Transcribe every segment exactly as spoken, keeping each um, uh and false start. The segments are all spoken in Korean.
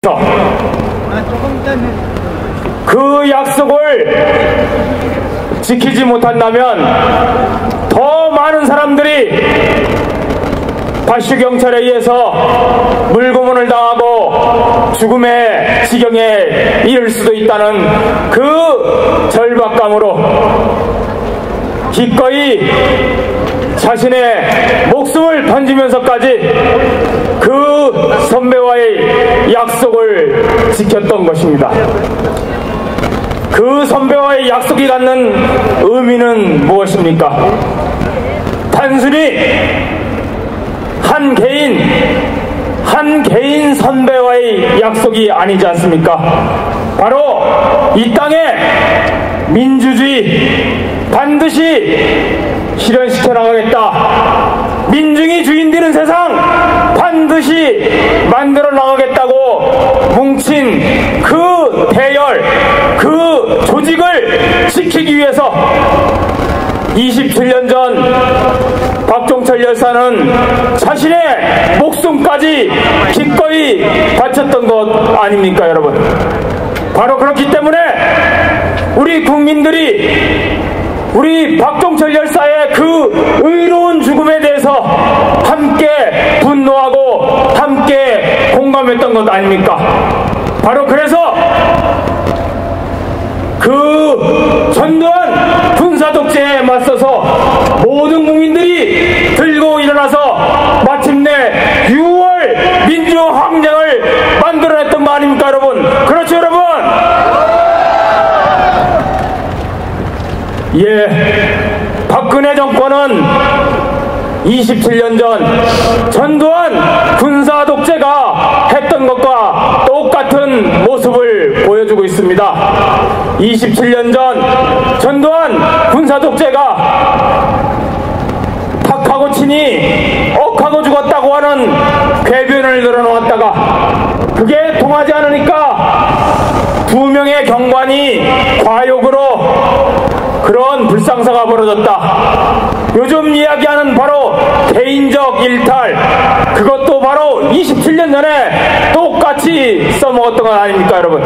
그 약속을 지키지 못한다면 더 많은 사람들이 바슈경찰에 의해서 물고문을 당하고 죽음의 지경에 이를 수도 있다는 그 절박감으로 기꺼이 자신의 목숨을 던지면서까지 그 선배와의 약속을 지켰던 것입니다. 그 선배와의 약속이 갖는 의미는 무엇입니까? 단순히 한 개인, 한 개인 선배와의 약속이 아니지 않습니까? 바로 이 땅에 민주주의 반드시 실현시켜 나가겠다. 민중이 주인 되는 세상 반드시 만들어 나가겠다고 뭉친 그 대열, 그 조직을 지키기 위해서 이십칠 년 전 박종철 열사는 자신의 목숨까지 기꺼이 바쳤던 것 아닙니까, 여러분? 바로 그렇기 때문에 우리 국민들이 우리 박종철 열사의 그 의로운 죽음에 대해서 함께 분노하고 함께 공감했던 것 아닙니까? 바로 그래서 그 전두환 군사독재에 맞서서 모든 국민들이 들고 일어나서 마침내 유월 민주항쟁을 만들어냈던 거 아닙니까, 여러분? 그렇죠, 여러분? 예, 박근혜 정권은 이십칠 년 전 전두환 군사독재가 했던 것과 똑같은 모습을 보여주고 있습니다. 이십칠 년 전 전두환 군사독재가 탁하고 치니 억하고 죽었다고 하는 궤변을 늘어놓았다가 그게 통하지 않으니까 두 명의 경관이 과욕으로 그런 불상사가 벌어졌다. 요즘 이야기하는 바로 개인적 일탈, 그것도 바로 이십칠 년 전에 똑같이 써먹었던 건 아닙니까, 여러분?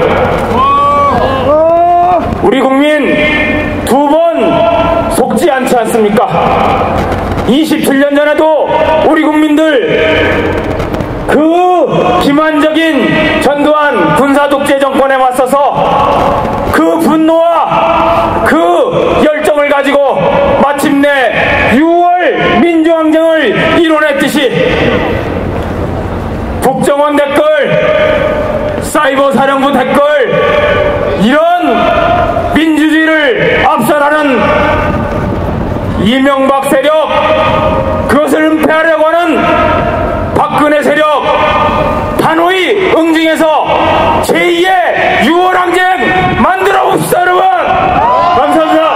우리 국민 두 번 속지 않지 않습니까? 이십칠 년 전에도 우리 국민들 그 기만적인 전두환 군사독재 정권에 맞서서 그 분노와 그 열정을 가지고 마침내 유월 민주항쟁을 이뤄냈듯이 국정원 댓글, 사이버 사령부 댓글, 이런 민주주의를 앞서가는 이명박 세력, 그것을 은폐하려고 하는 박근혜 세력 단호히 응징해서 제이의 유월 항쟁 만들어 봅시다, 여러분. 감사합니다.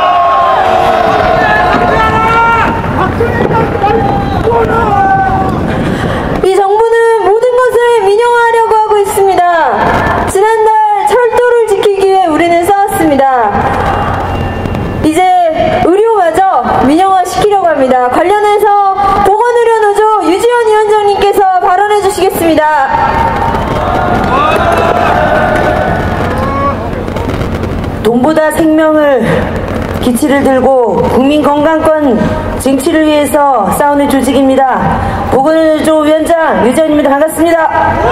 이 정부는 모든 것을 민영화하려고 하고 있습니다. 지난달 철도를 지키기 위해 우리는 싸웠습니다. 이제 의료마저 민영화 시키려고 합니다. 관련해서 보건의료노조 유지원 위원장님께서 발언해 주시겠습니다. 돈보다 생명을 기치를 들고 국민건강권 쟁취를 위해서 싸우는 조직입니다. 보건의료노조 위원장 유지원입니다. 반갑습니다.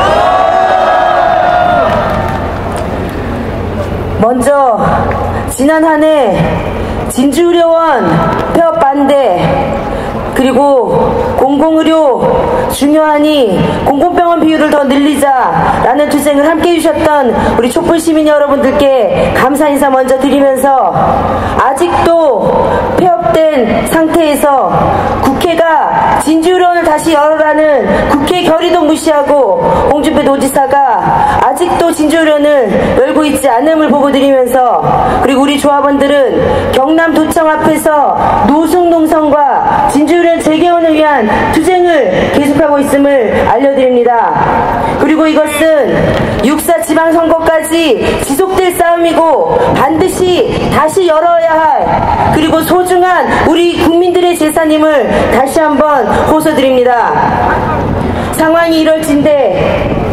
먼저 지난 한 해 진주의료원 폐업 반대, 그리고 공공의료 중요하니 공공병원 비율을 더 늘리자라는 투쟁을 함께 해주셨던 우리 촛불시민 여러분들께 감사 인사 먼저 드리면서, 아직도 폐업된 상태에서 국회가 진주의료원을 다시 열어라는 국회 결의도 무시하고 홍준표 도지사가 아직도 진주의료원을 열고 있지 않음을 보고드리면서, 그리고 우리 조합원들은 경남도청 앞에서 노숙농성과 진주의료원 재개원을 위한 투쟁을 계속하고 있음을 알려드립니다. 그리고 이것은 육사 지방선거까지 지속될 싸움이고 반드시 다시 열어야 할, 그리고 소중한 우리 국민들의 재산임을 다시 한번 호소드립니다. 상황이 이럴진데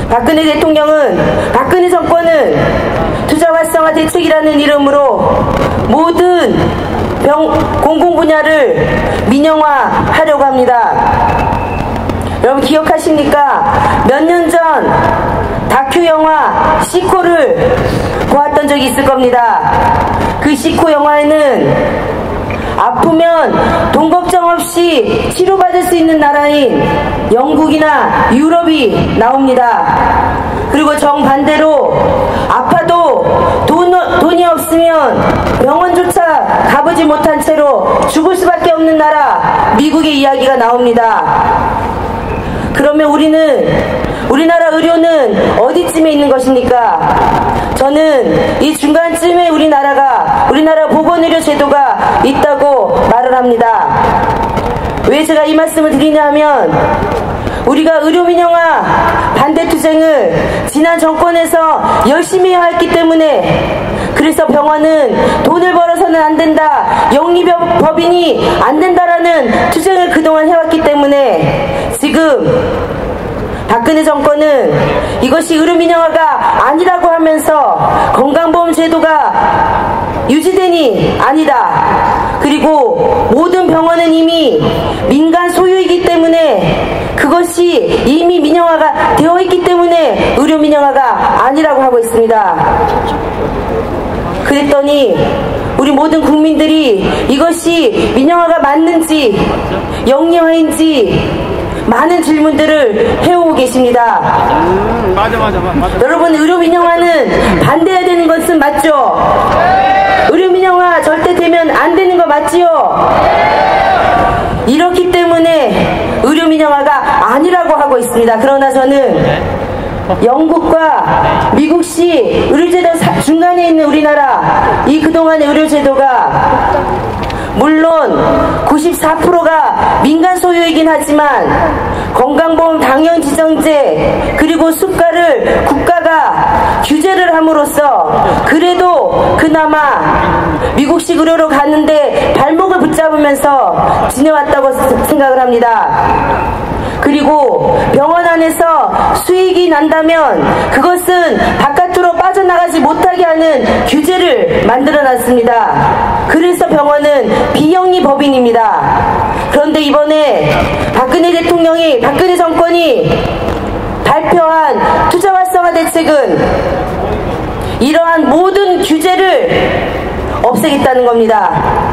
박근혜 대통령은, 박근혜 정권은 투자 활성화 대책이라는 이름으로 모든 병, 공공 분야를 민영화하려고 합니다. 여러분 기억하십니까? 몇 년 전 다큐 영화 시코를 보았던 적이 있을 겁니다. 그 시코 영화에는 아프면 돈 걱정 없이 치료받을 수 있는 나라인 영국이나 유럽이 나옵니다. 그리고 정반대로 아파도 돈, 돈이 없으면 병원조차 가보지 못한 채로 죽을 수밖에 없는 나라 미국의 이야기가 나옵니다. 그러면 우리는, 우리나라 의료는 어디쯤에 있는 것입니까? 저는 이 중간쯤에 우리나라가, 우리나라 보건의료 제도가 있다고 말을 합니다. 왜 제가 이 말씀을 드리냐 하면, 우리가 의료민영화 반대 투쟁을 지난 정권에서 열심히 해왔기 때문에, 그래서 병원은 돈을 벌어서는 안 된다, 영리법인이 안 된다라는 투쟁을 그동안 해왔기 때문에 지금 박근혜 정권은 이것이 의료민영화가 아니라고 하면서 건강보험 제도가 유지되니 아니다. 그리고 모든 병원은 이미 민간 소유이기 때문에 그것이 이미 민영화가 되어 있기 때문에 의료민영화가 아니라고 하고 있습니다. 그랬더니 우리 모든 국민들이 이것이 민영화가 맞는지 영리화인지 많은 질문들을 해오고 계십니다. 음, 맞아, 맞아, 맞아. 여러분, 의료민영화는 반대해야 되는 것은 맞죠? 네. 의료민영화 절대 되면 안 되는 거 맞지요? 네. 이렇기 때문에 의료민영화가 아니라고 하고 있습니다. 그러나 저는 영국과 미국식 의료제도 중간에 있는 우리나라, 이 그동안의 의료제도가 물론 구십사 퍼센트가 민간 소유이긴 하지만 건강보험 당연지정제 그리고 수가를 국가가 규제를 함으로써 그래도 그나마 미국식 의료로 갔는데 발목을 붙잡으면서 지내왔다고 생각을 합니다. 그리고 병원 안에서 수익이 난다면 그것은 바깥으로 빠져나가지 못하게 하는 규제를 만들어놨습니다. 그래서 병원은 비영리 법인입니다. 그런데 이번에 박근혜 대통령이, 박근혜 정권이 발표한 투자 활성화 대책은 이러한 모든 규제를 없애겠다는 겁니다.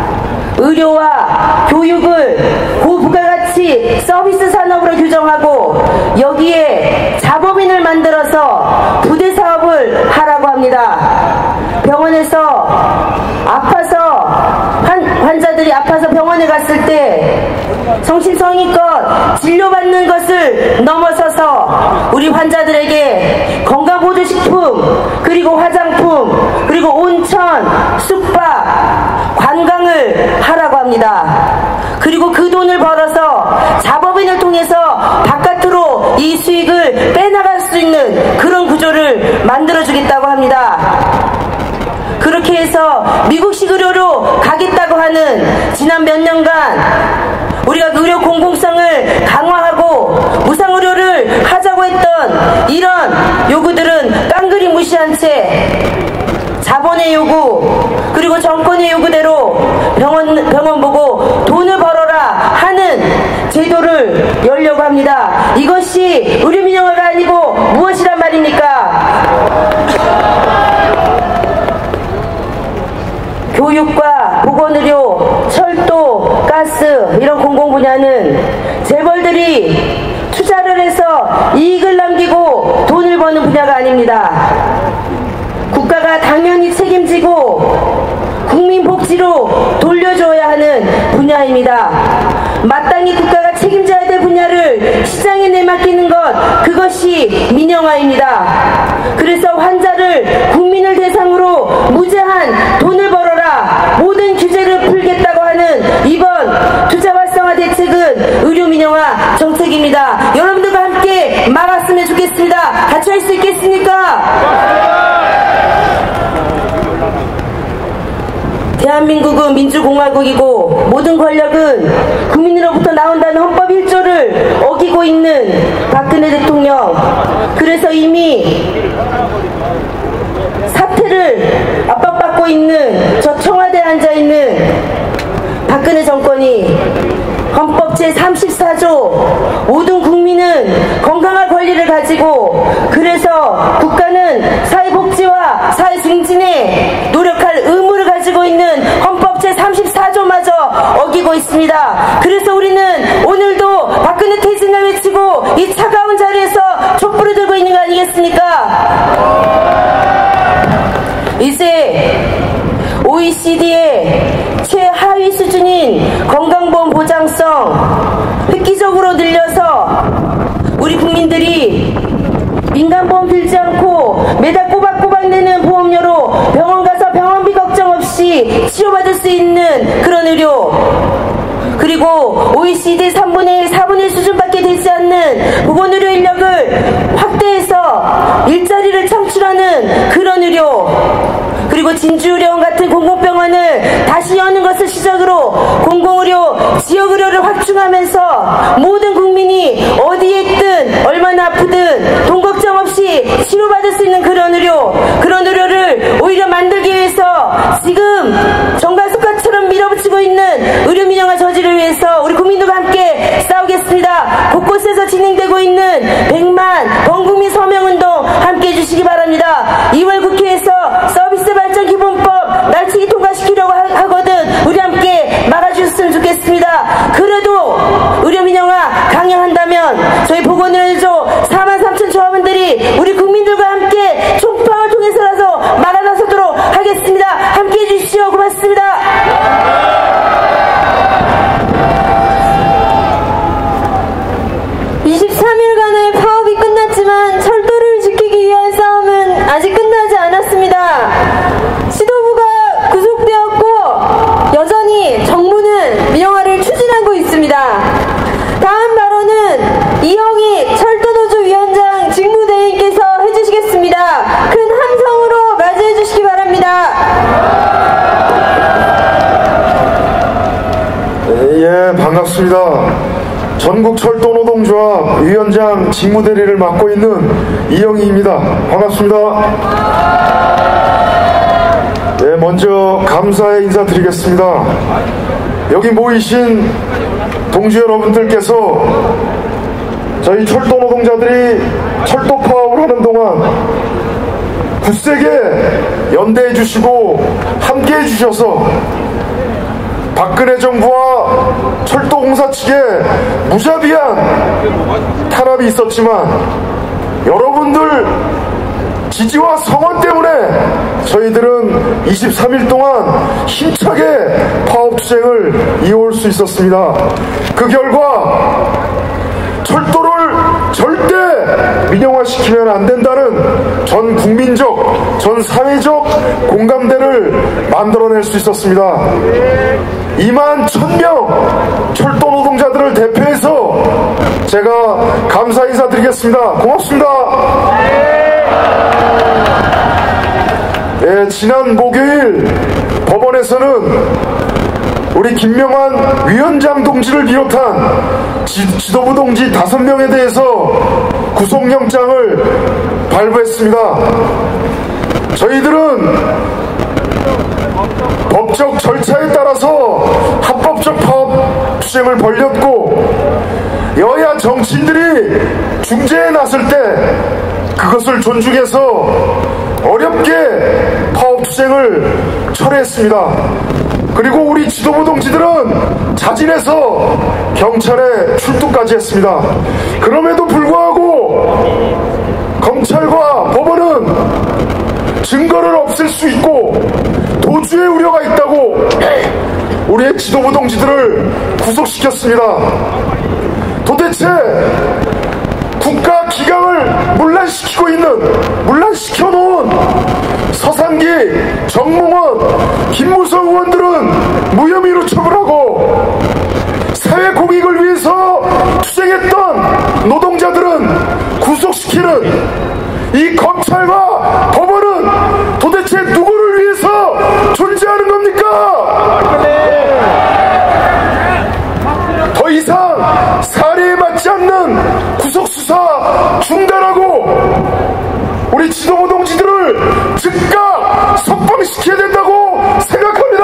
의료와 교육을 고부가가치 서비스 산업으로 규정하고 여기에 자법인을 만들어서 부대 사업을 하라고 합니다. 병원에서 아파서 환, 환자들이 아파서 병원에 갔을 때 정신성의껏 진료받는 것을 넘어서서 우리 환자들에게 건강보조식품 그리고 화장품 그리고 온천, 숙박, 관광을 하라고 합니다. 그리고 그 돈을 벌어서 자법인을 통해서 바깥으로 이 수익을 빼나갈 수 있는 그런 구조를 만들어주겠다고 합니다. 그렇게 해서 미국식 의료로 가겠다고 하는 지난 몇 년간 우리가 의료 공공성을 강화하고 무상의료를 하자고 했던 이런 요구들은 깡그리 무시한 채 자본의 요구 그리고 정권의 요구대로 병원, 병원 보고 돈을 벌어라 하는 제도를 열려고 합니다. 이것이 의료민영화가 아니고 무엇이란 말입니까? 교육과 보건의료, 철도, 가스 이런 공공 분야는 재벌들이 투자를 해서 이익을 남기고 돈을 버는 분야가 아닙니다. 국가가 당연히 책임지고 국민 복지로 돌려줘야 하는 분야입니다. 마땅히 국가가 책임져야 될 분야를 시장에 내맡기는 것, 그것이 민영화입니다. 그래서 환자를 국민을 대상으로 무제한 돈을 벌어라, 모든 규제를 풀겠다고 하는 이번 투자 활성화 대책은 의료 민영화 정책입니다. 여러분들과 함께 막았으면 좋겠습니다. 같이 할 수 있겠습니까? 대한민국은 민주공화국이고 모든 권력은 국민으로부터 나온다는 헌법 일 조를 어기고 있는 박근혜 대통령. 그래서 이미 사퇴를 압박받고 있는 저 청와대에 앉아있는 박근혜 정권이 헌법 제삼십사 조 모든 국민은 건강한 권리를 가지고 그래서 국가는 사회복지와 사회증진에 노력할 의무를 가지고 있는 헌법 제삼십사 조마저 어기고 있습니다. 그래서 우리는 오늘도 박근혜 퇴진을 외치고 이 차가운 자리에서 촛불을 들고 있는 거 아니겠습니까? 이제 오이시디의 최하위 수준인 건강보험 보장성 획기적으로 늘려서 우리 국민들이 민간보험 들지 않고 매달 꼬박꼬박 내는 보험료로 병원 가서 병원비 걱정 없이 치료받을 수 있는 그런 의료, 그리고 오이시디 삼분의 일, 사분의 일 수준밖에 되지 않는 보건의료 인력을 확대해서 일자리를 창출하는 그런 의료, 그리고 진주의료원 같은 공공병원을 다시 여는 것을 시작으로 공공의료, 지역의료를 확충하면서 모든 국민이 어디에 있든 얼마나 아프든 돈 걱정 없이 치료받을 수 있는 그런 의료, 그런 의료를 오히려 만들기 위해서 지금 정가숙가처럼 밀어붙이고 있는 의료 민영화 저지를 위해서 우리 국민들과 함께 싸우겠습니다. 곳곳에서 진행되고 있는 백만 범국민 서명운동 함께 해주시기 바랍니다. 이월 국회에서 서비스 발전 기본법 날치기 통과시키려고 하거든 우리 함께 막아주셨으면 좋겠습니다. 그래도 의료 민영화 강행한다면 저희 보건의료 사만 삼천 조합원들이 우리 국민들과 함께 총파업을 통해서라도 막아나서도록 하겠습니다. 함께 해주십시오. 고맙습니다. 이십삼 일간의 파업이 끝났지만 철도를 지키기 위한 싸움은 아직 끝나지 않았습니다. 지도부가 구속되었고 여전히 정부는 민영화를 추진하고 있습니다. 다음 발언은 이영희 철도노조 위원장 직무대행께서 해주시겠습니다. 큰 함성으로 맞이해 주시기 바랍니다. 예, 반갑습니다. 전국철도노동조합 위원장 직무대리를 맡고 있는 이영희입니다. 반갑습니다. 네, 먼저 감사의 인사드리겠습니다. 여기 모이신 동지 여러분들께서 저희 철도노동자들이 철도 파업을 하는 동안 굳세게 연대해 주시고 함께 해 주셔서 박근혜 정부와 철도공사 측에 무자비한 탄압이 있었지만 여러분들 지지와 성원 때문에 저희들은 이십삼 일 동안 힘차게 파업 투쟁을 이어올 수 있었습니다. 그 결과 철도를 절대 민영화시키면 안 된다는 전 국민적, 전 사회적 공감대를 만들어낼 수 있었습니다. 이만 천 명 철도 노동자들을 대표해서 제가 감사 인사드리겠습니다. 고맙습니다. 네, 지난 목요일 법원에서는 우리 김명환 위원장 동지를 비롯한 지, 지도부 동지 다섯 명에 대해서 구속영장을 발부했습니다. 저희들은 법적 절차에 따라서 합법적 파업 투쟁을 벌였고 여야 정치인들이 중재에 나설 때 그것을 존중해서 어렵게 파업 투쟁을 철회했습니다. 그리고 우리 지도부 동지들은 자진해서 경찰에 출두까지 했습니다. 그럼에도 불구하고 검찰과 법원은 증거를 없앨 수 있고 도주의 우려가 있다고 우리의 지도부 동지들을 구속시켰습니다. 도대체 국가 기강을 문란시키고 있는, 문란시켜놓은 서상기, 정몽원, 김무성 의원들은 무혐의로 처벌하고 사회 공익을 위해서 투쟁했던 노동자들은 구속시키는 이 검찰과 법원은 도대체 누구를 위해서 존재하는 겁니까? 정부를 즉각 석방시켜야 된다고 생각합니다.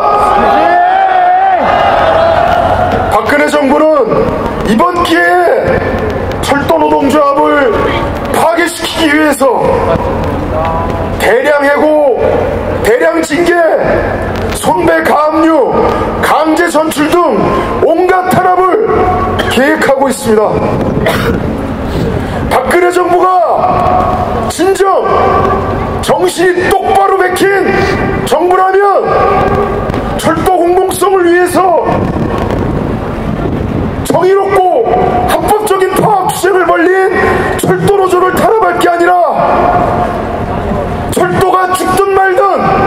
박근혜 정부는 이번 기회에 철도 노동조합을 파괴시키기 위해서 대량 해고, 대량 징계, 손배 가압류, 강제 전출 등 온갖 탄압을 계획하고 있습니다. 박근혜 정부가 진정 정신이 똑바로 박힌 정부라면 철도 공공성을 위해서 정의롭고 합법적인 파업 투쟁을 벌린 철도 노조를 탄압할 게 아니라 철도가 죽든 말든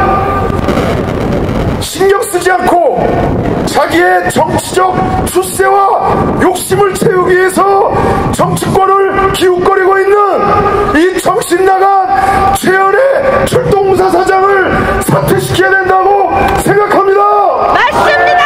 신경 쓰지 않고 자기의 정치적 출세와 욕심을 채우기 위해서 정치권을 기웃거리고 있는 이 정신나간 최연의 철도공사 사장을 사퇴시켜야 된다고 생각합니다. 맞습니다.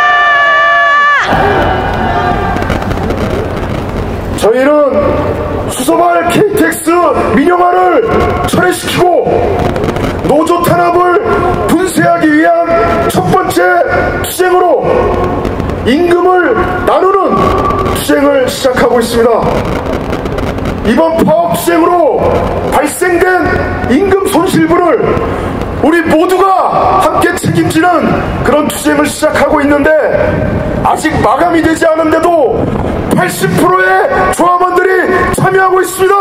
저희는 수서발 케이티엑스 민영화를 철회시키고 노조 탄압을 분쇄하기 위한 첫 번째 투쟁으로 임금을 나누는 투쟁을 시작하고 있습니다. 이번 파업 투쟁으로 발생된 임금 손실분을 우리 모두가 함께 책임지는 그런 투쟁을 시작하고 있는데 아직 마감이 되지 않은데도 팔십 퍼센트의 조합원들이 참여하고 있습니다.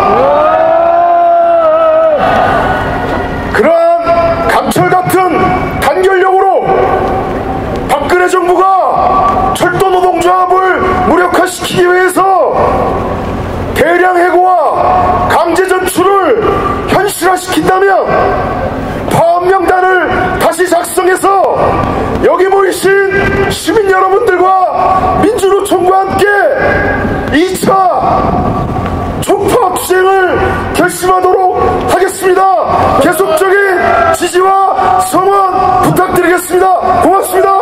그러한 강철 같은 단결력으로 박근혜 정부가 철도 노동조합을 무력화시키기 위해서 대량 해고와 강제 전출을 현실화시킨다면 파업명단을 다시 작성해서 여기 모이신 시민 여러분들과 민주노총과 함께 이 차 총파업 투쟁을 결심하도록 하겠습니다. 계속적인 지지와 성원 부탁드리겠습니다. 고맙습니다.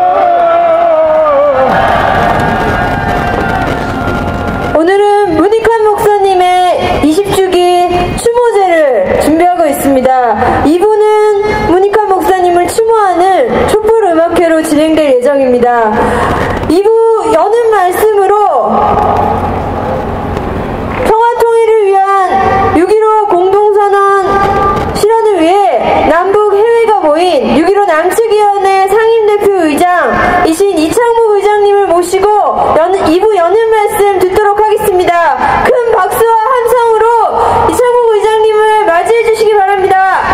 오늘은 문익환 목사님의 이십 주기 추모제를 준비하고 있습니다. 이 부는 문익환 목사님을 추모하는 촛불 음악회로 진행될 예정입니다. 이 부 여는 말씀으로 평화통일을 위한 육점일오 공동선언 실현을 위해 남북 해외가 모인 육점일오 남측위원회 상임대표의장이신 이창복 의장님을 모시고 이 부 여는 말씀 듣도록 하겠습니다. 큰 박수와 함성으로 이창복 의장님을 맞이해 주시기 바랍니다.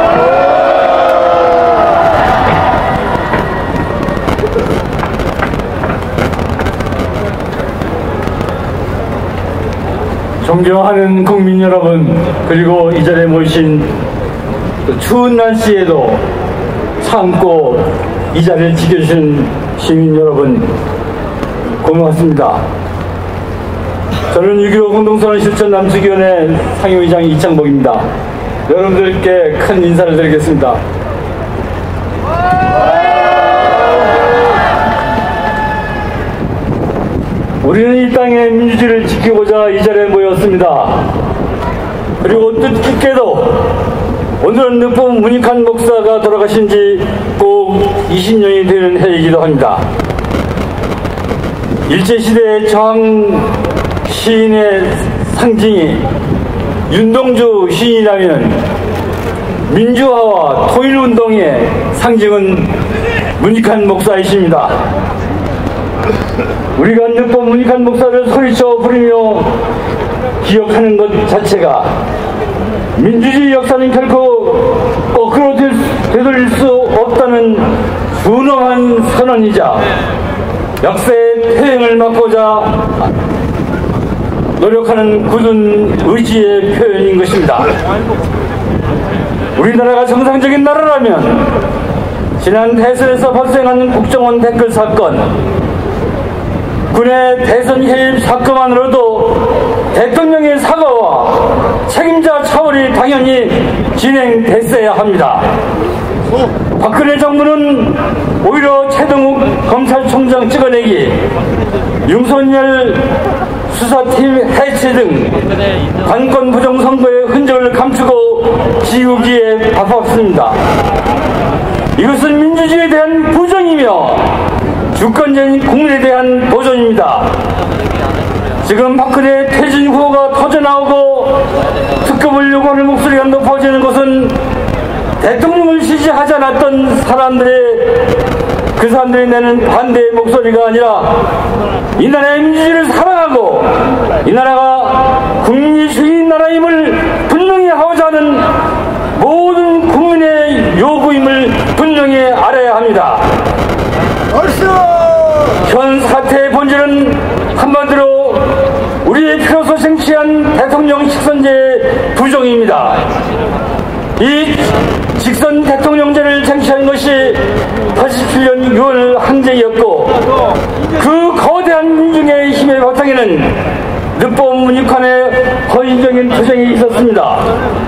존경하는 국민 여러분, 그리고 이 자리에 모이신 추운 날씨에도 참고 이 자리를 지켜주신 시민 여러분, 고맙습니다. 저는 육점일오 공동선언 실천 남측위원회 상임의장 이창복입니다. 여러분들께 큰 인사를 드리겠습니다. 우리는 이 땅의 민주주의를 지키고자 이 자리에 모였습니다. 그리고 뜻깊게도 오늘은 늦봄 문익환 목사가 돌아가신 지 꼭 이십 년이 되는 해이기도 합니다. 일제시대의 저항 시인의 상징이 윤동주 시인이라면 민주화와 통일운동의 상징은 문익환 목사이십니다. 우리가 늦봄 문익환 목사를 소리쳐 부르며 기억하는 것 자체가 민주주의 역사는 결코 거꾸로 되돌릴 수 없다는 준엄한 선언이자 역사의 퇴행을 막고자 노력하는 굳은 의지의 표현인 것입니다. 우리나라가 정상적인 나라라면 지난 대선에서 발생한 국정원 댓글 사건, 군의 대선 해임 사건만으로도 대통령의 사과와 책임자 처벌이 당연히 진행됐어야 합니다. 박근혜 정부는 오히려 최동욱 검찰총장 찍어내기, 윤석열 수사팀 해체 등 관권 부정 선거의 흔적을 감추고 지우기에 바빴습니다. 이것은 민주주의에 대한 부정이며 주권적인 국민에 대한 도전입니다. 지금 박근혜 퇴진 후보가 터져나오고 특검을 요구하는 목소리가 높아지는 것은 대통령을 지지하지 않았던 사람들의 그 사람들이 내는 반대의 목소리가 아니라 이 나라의 민주주의를 사랑하고 이 나라가 국민이 주인 나라임을 분명히 하고자 하는 모든 국민의 요구임을 분명히 알아야 합니다. 현 사태의 본질은 한마디로 우리의 피로소 생취한 대통령 직선제의 부정입니다. 이 직선 대통령제를 쟁취한 것이 팔십칠 년 유월 항쟁이었고 그 거대한 민중의 힘의 바탕에는 늑법 문익환의 헌신적인 투쟁이 있었습니다.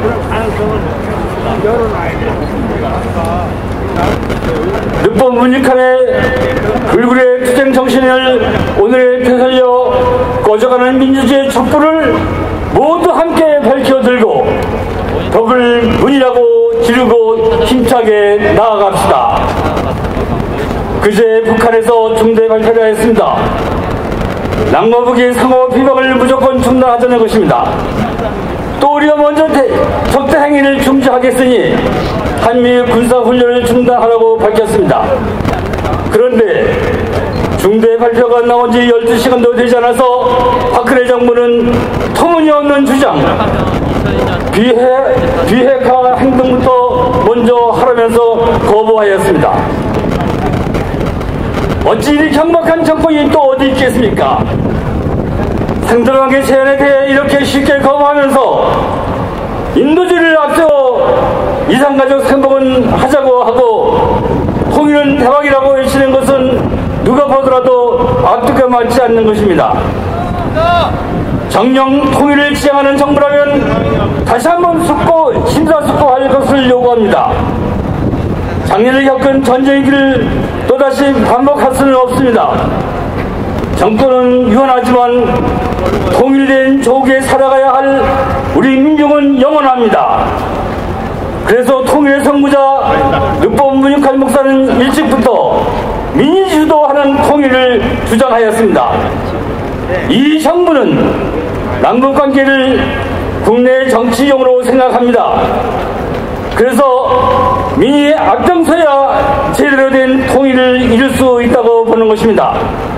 늑법 문익환의 불굴의 투쟁 정신을 오늘에 되살려 꺼져가는 민주주의의 촛불을 모두 함께 밝혀들고 덕을 문이라고 지르고 힘차게 나아갑시다. 그제 북한에서 중대 발표를 했습니다. 낙마북이 상호 비박을 무조건 중단하자는 것입니다. 또 우리가 먼저 대, 적대 행위를 중지하겠으니 한미 군사훈련을 중단하라고 밝혔습니다. 그런데 중대 발표가 나온 지 열두 시간도 되지 않아서 박근혜 정부는 터무니없는 주장, 비핵, 비핵화 행동부터 먼저 하라면서 거부하였습니다. 어찌 이리 경박한 정권이 또 어디 있겠습니까? 상대방의 제안에 대해 이렇게 쉽게 거부하면서 인도주의를 앞세워 이산가족 생복은 하자고 하고 통일은 대박이라고 외치는 것은 누가 보더라도 앞뒤가 맞지 않는 것입니다. 정령 통일을 지향하는 정부라면 다시 한번 숙고 심사숙고할 것을 요구합니다. 작년에 겪은 전쟁의 길을 또다시 반복할 수는 없습니다. 정권은 유한하지만 통일된 조국에 살아가야 할 우리 민족은 영원합니다. 그래서 통일의 선구자 늑법 문익환 목사는 일찍부터 민주주도하는 통일을 주장하였습니다. 이 정부는 남북관계를 국내 정치용으로 생각합니다. 그래서 민이 앞장서야 제대로 된 통일을 이룰 수 있다고 보는 것입니다.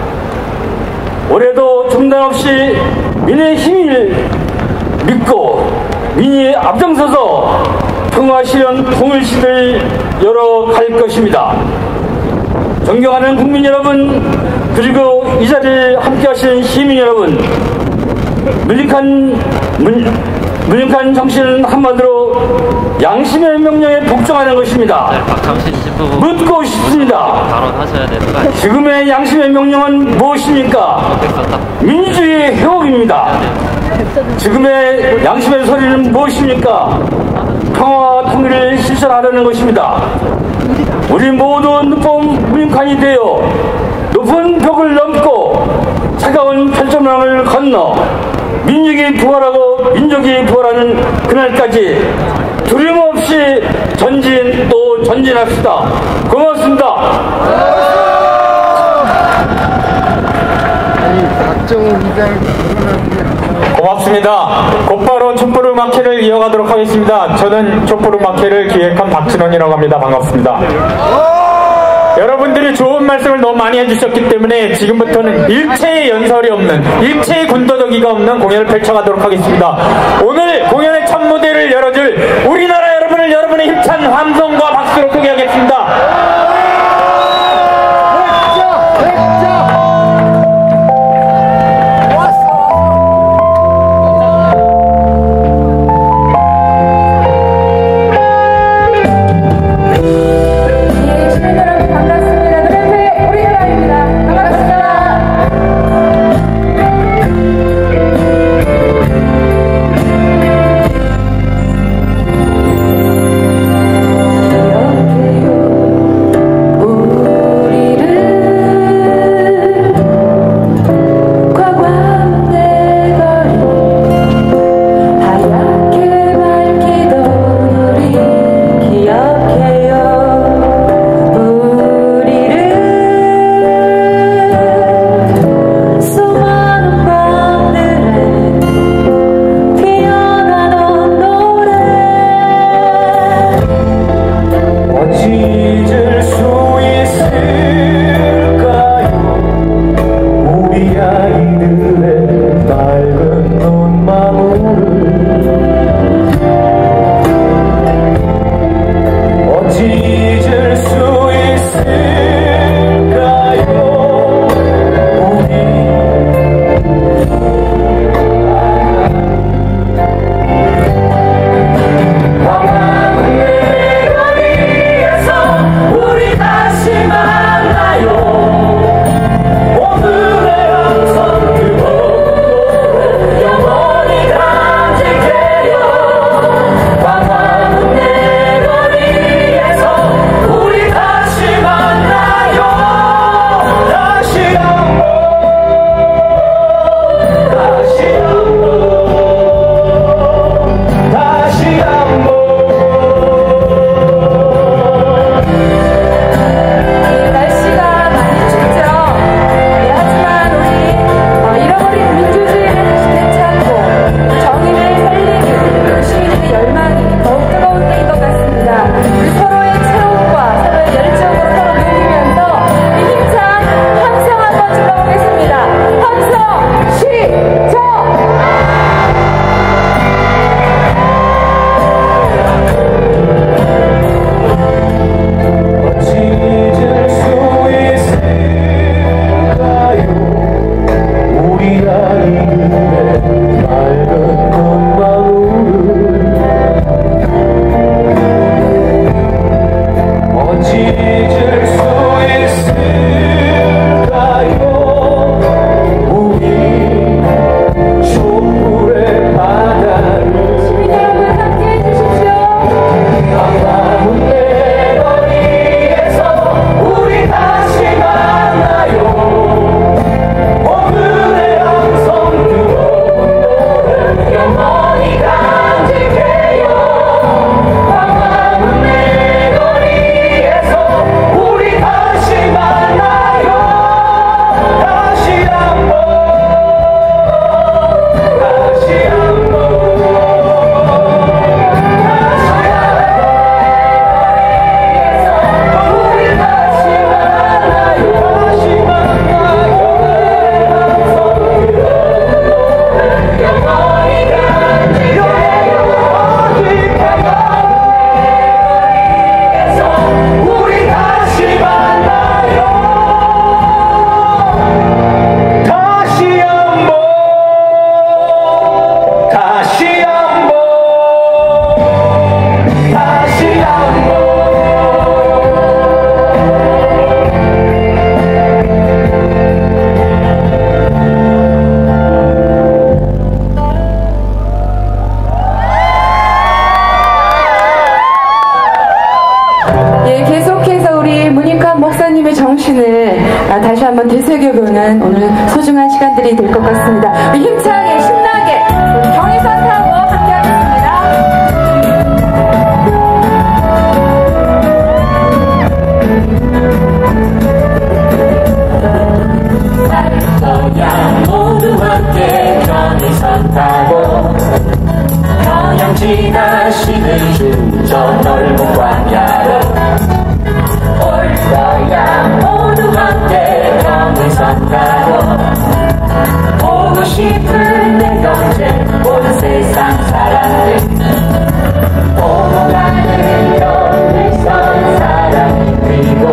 올해도 중단 없이 민의 힘을 믿고 민이 앞장서서 평화 실현 통일 시대를 열어갈 것입니다. 존경하는 국민 여러분, 그리고 이 자리에 함께 하시는 시민 여러분, 문익환, 문, 문익환 정신은 한마디로 양심의 명령에 복종하는 것입니다. 묻고 싶습니다. 지금의 양심의 명령은 무엇입니까? 민주주의의 회복입니다. 지금의 양심의 소리는 무엇입니까? 평화와 통일을 실천하려는 것입니다. 우리 모두 늑법 문익환이 되어 높은 벽을 넘고 차가운 철조망을 건너 민족이 부활하고 민족이 부활하는 그날까지 두려움 없이 전진 또 전진합시다. 고맙습니다. 고맙습니다. 곧바로 촛불음악회를 이어가도록 하겠습니다. 저는 촛불음악회를 기획한 박진원이라고 합니다. 반갑습니다. 여러분들이 좋은 말씀을 너무 많이 해주셨기 때문에 지금부터는 일체의 연설이 없는, 일체의 군더더기가 없는 공연을 펼쳐가도록 하겠습니다. 오늘 공연의 첫 무대를 열어줄 우리나라 여러분을 여러분의 힘찬 함성과 박수로 소개하겠습니다. 반갑습니다. 네, 계속해서 우리 문익환 목사님의 정신을 다시 한번 되새겨보는 오늘 소중한 시간들이 될 것 같습니다. 우리 힘차게 신나게 우리 경의선 타고 함께 하겠습니다. 거야 모두 함께 경의선 타고 평양 지나시는 주저 넓은 광야로 올 거야 모두 함께 경의선 타고 보고 싶은 내 형제 온 세상 사람들 보고 가는 경의선 사랑이 그리고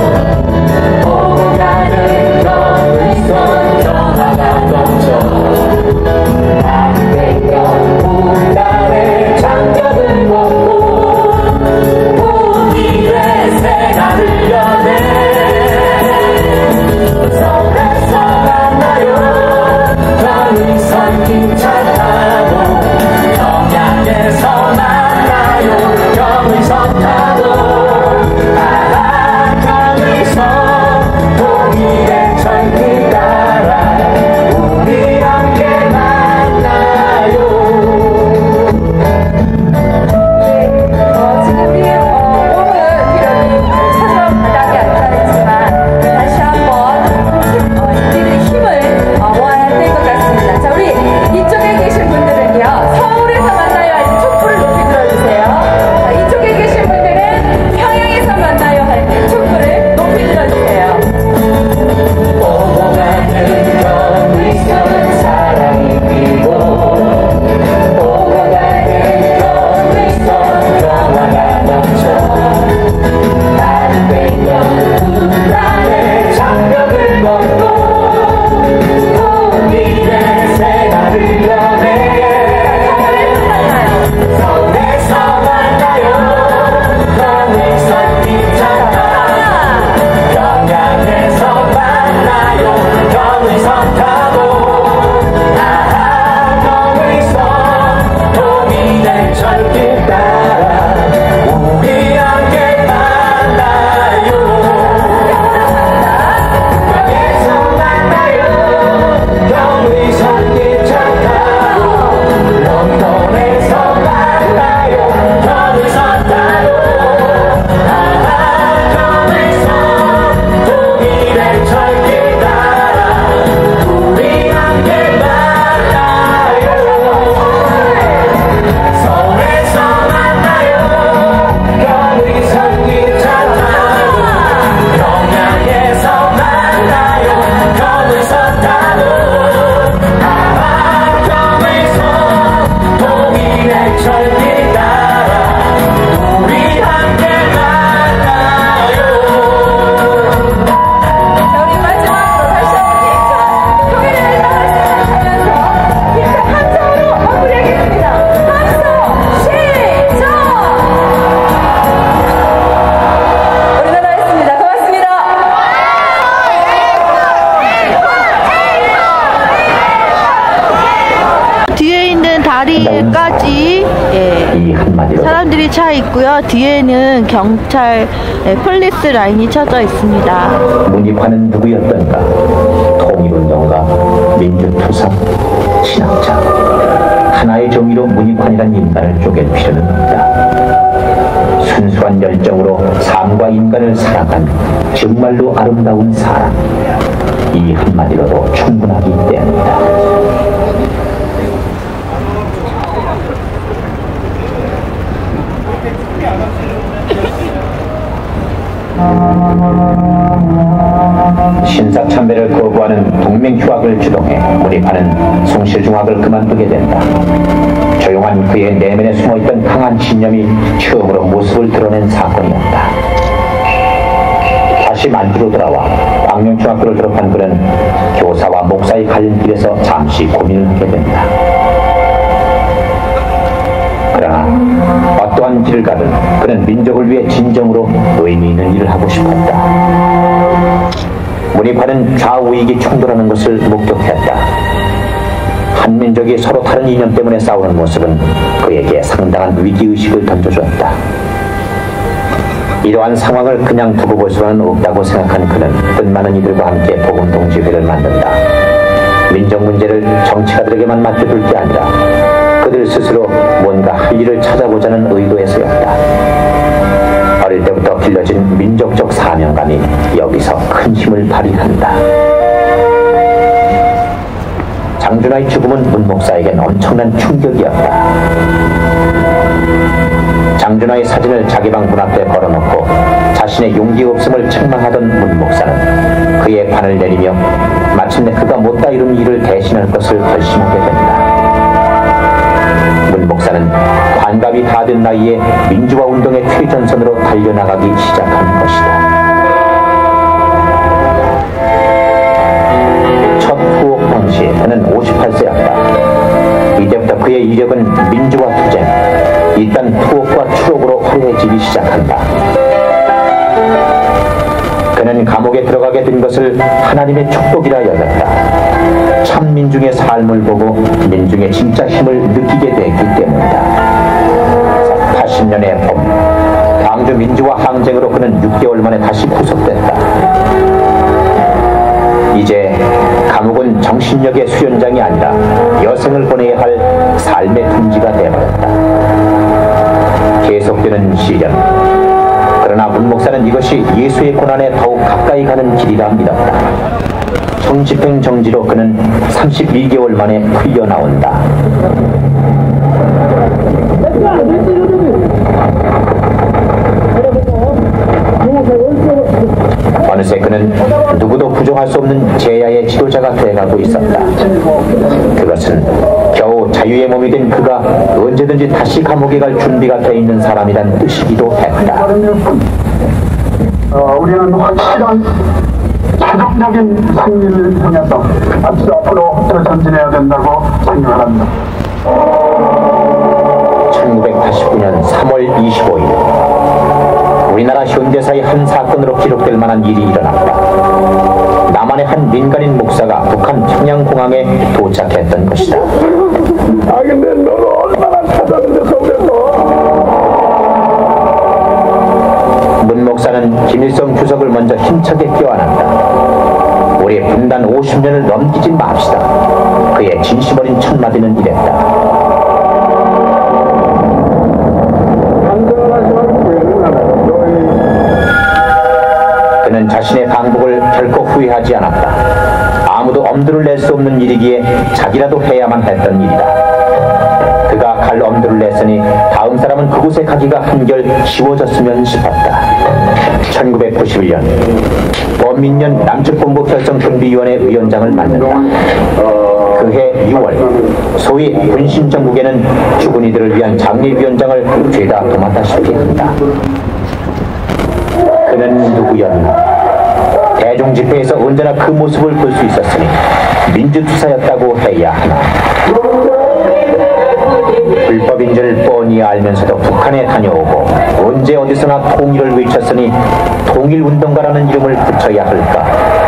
보고 가는 경의선 평화가 넘쳐 백년 분단의 장벽을 걷고 우리의 새날을 여네 서울에서 만나요 경의선 기차 타고 평양에서 만나요 경의선 타고 아라 경의선 동일의 철길 따라 우리 함께 만나요. 어, 지금 이 어, 오늘 이런 차주업하게 안타했지만 다시 한번 힘, 어, 우리들의 힘을 어, 모아야 될 것 같습니다. 자, 우리 이쪽에 계신 분들은요, 서울에서 만나요 할 때 촛불을 높이 들어주세요. 자, 이쪽에 계신 분들은 평양에서 만나요 할 때 촛불을 높이 들어주세요. 보고 가는 경의선 사랑이 피고 보고 가는 경의선 평화가 넘쳐 백년 분단의 장벽을 걷고 우리의 새날을 여네 서울에서 만나요 경의선 기차 타고 평양에서 만나요 경의선 타고 아하 경의선 동일의 철길 따라 우리 함께 만나요 평양에서 만나요 경의선 기차 타고 런던에서 만나요 경의선 타고 아하 경의선 동일의 철길 따라 우리 함께 만나요 서울에서 만나요 경의선 기차 타고 평양에서 만나요 경의선 타고 아하 경의선 동일의 철길 따라 우리 함께 만나요. 자, 우리 마지막으로 다시 한번 힘찬 경의를 하면서 힘찬 함성으로 마무리하겠습니다. 함성 시작! 우리나라 했습니다. 고맙습니다. 뒤에 있는 다리에까지 예, 이 한마디로 사람들이 차 있고요. 뒤에는 경찰 예, 폴리스 라인이 쳐져 있습니다. 문익환은 누구였던가? 통일운동가, 민주투사, 신학자. 하나의 정의로 문익환이란 인간을 쪼갤 필요는 없다. 순수한 열정으로 삶과 인간을 사랑한 정말로 아름다운 사람. 이 한마디로도 충분하기 때문이다. 신사참배를 거부하는 동맹휴학을 주동해 문익환은 숭실중학을 그만두게 된다. 조용한 그의 내면에 숨어있던 강한 신념이 처음으로 모습을 드러낸 사건이었다. 다시 만주로 돌아와 광명중학교를 졸업한 그는 교사와 목사의 갈림길에서 잠시 고민을 하게 된다. 그러나 어떠한 길을 가든 그는 민족을 위해 진정으로 의미 있는 일을 하고 싶었다. 문익환은 좌우익이 충돌하는 것을 목격했다. 한 민족이 서로 다른 이념 때문에 싸우는 모습은 그에게 상당한 위기의식을 던져주었다. 이러한 상황을 그냥 두고 볼 수는 없다고 생각한 그는 뜻많은 이들과 함께 복음 동지회를 만든다. 민족 문제를 정치가들에게만 맡겨둘 게 아니라 그들 스스로 뭔가 할 일을 찾아보자는 의도에서였다. 어릴 때부터 길러진 민족적 사명감이 여기서 큰 힘을 발휘한다. 장준하의 죽음은 문 목사에겐 엄청난 충격이었다. 장준하의 사진을 자기 방 문 앞에 걸어놓고 자신의 용기 없음을 책망하던 문 목사는 그의 판을 내리며 마침내 그가 못다 이룬 일을 대신할 것을 결심하게 된다. 문 목사는 환갑이 다 된 나이에 민주화 운동의 최전선으로 달려나가기 시작한 것이다. 첫 투옥 당시 그는 오십팔 세였다. 이제부터 그의 이력은 민주화 투쟁, 일단 투옥과 추록으로 화려해지기 시작한다. 그는 감옥에 들어가게 된 것을 하나님의 축복이라 여겼다. 참 민중의 삶을 보고 민중의 진짜 힘을 느끼게 됐기 때문이다. 팔십 년의 봄, 광주 민주화 항쟁으로 그는 육 개월 만에 다시 구속됐다. 이제 감옥은 정신력의 수련장이 아니라 여생을 보내야 할 삶의 둥지가 되어버렸다. 계속되는 시련. 그러나 문 목사는 이것이 예수의 고난에 더욱 가까이 가는 길이라 믿었다. 성집행 정지로 그는 삼십이 개월 만에 풀려나온다. 어느새 그는 누구도 부정할 수 없는 제야의 지도자가 되어가고 있었다. 그것은 겨우 자유의 몸이 된 그가 언제든지 다시 감옥에 갈 준비가 돼 있는 사람이란 뜻이기도 했다. 어, 우리는 확실한 최종적인 승리를 향해서 앞으로 더 전진해야 된다고 생각합니다. 천구백팔십구 년 삼월 이십오일 우리나라 현대사의 한 사건으로 기록될 만한 일이 일어났다. 남한의 한 민간인 목사가 북한 평양공항에 도착했던 것이다. 아 근데 너는 얼마나 찾았는데 서울에서. 문 목사는 김일성 주석을 먼저 힘차게 껴안았다. 우리 분단 오십 년을 넘기지 맙시다. 그의 진심 어린 첫마디는 이랬다. 그는 자신의 방법을 결코 후회하지 않았다. 아무도 엄두를 낼 수 없는 일이기에 자기라도 해야만 했던 일이다. 그가 갈 엄두를 냈으니 다음 사람은 그곳에 가기가 한결 쉬워졌으면 싶었다. 천구백구십일 년 범민련 남측본부 결성준비위원회 위원장을 맡는다. 그해 유월 소위 군신정국에는 죽은 이들을 위한 장례위원장을 죄다 도맡다시피 한다. 그는 누구였나? 대중집회에서 언제나 그 모습을 볼 수 있었으니 민주투사였다고 해야 하나. 불법인 줄 뻔히 알면서도 북한에 다녀오고 언제 어디서나 통일을 외쳤으니 통일운동가라는 이름을 붙여야 할까?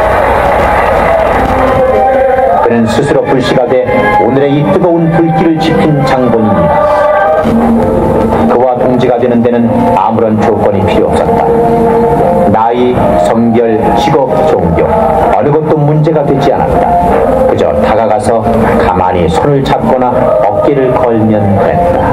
그는 스스로 불씨가 돼 오늘의 이 뜨거운 불길을 지핀 장본인이다. 그와 동지가 되는 데는 아무런 조건이 필요 없었다. 나이, 성별, 직업, 종교 어느 것도 문제가 되지 않았다. 그저 다가가서 가만히 손을 잡거나 어깨를 걸면 됐다.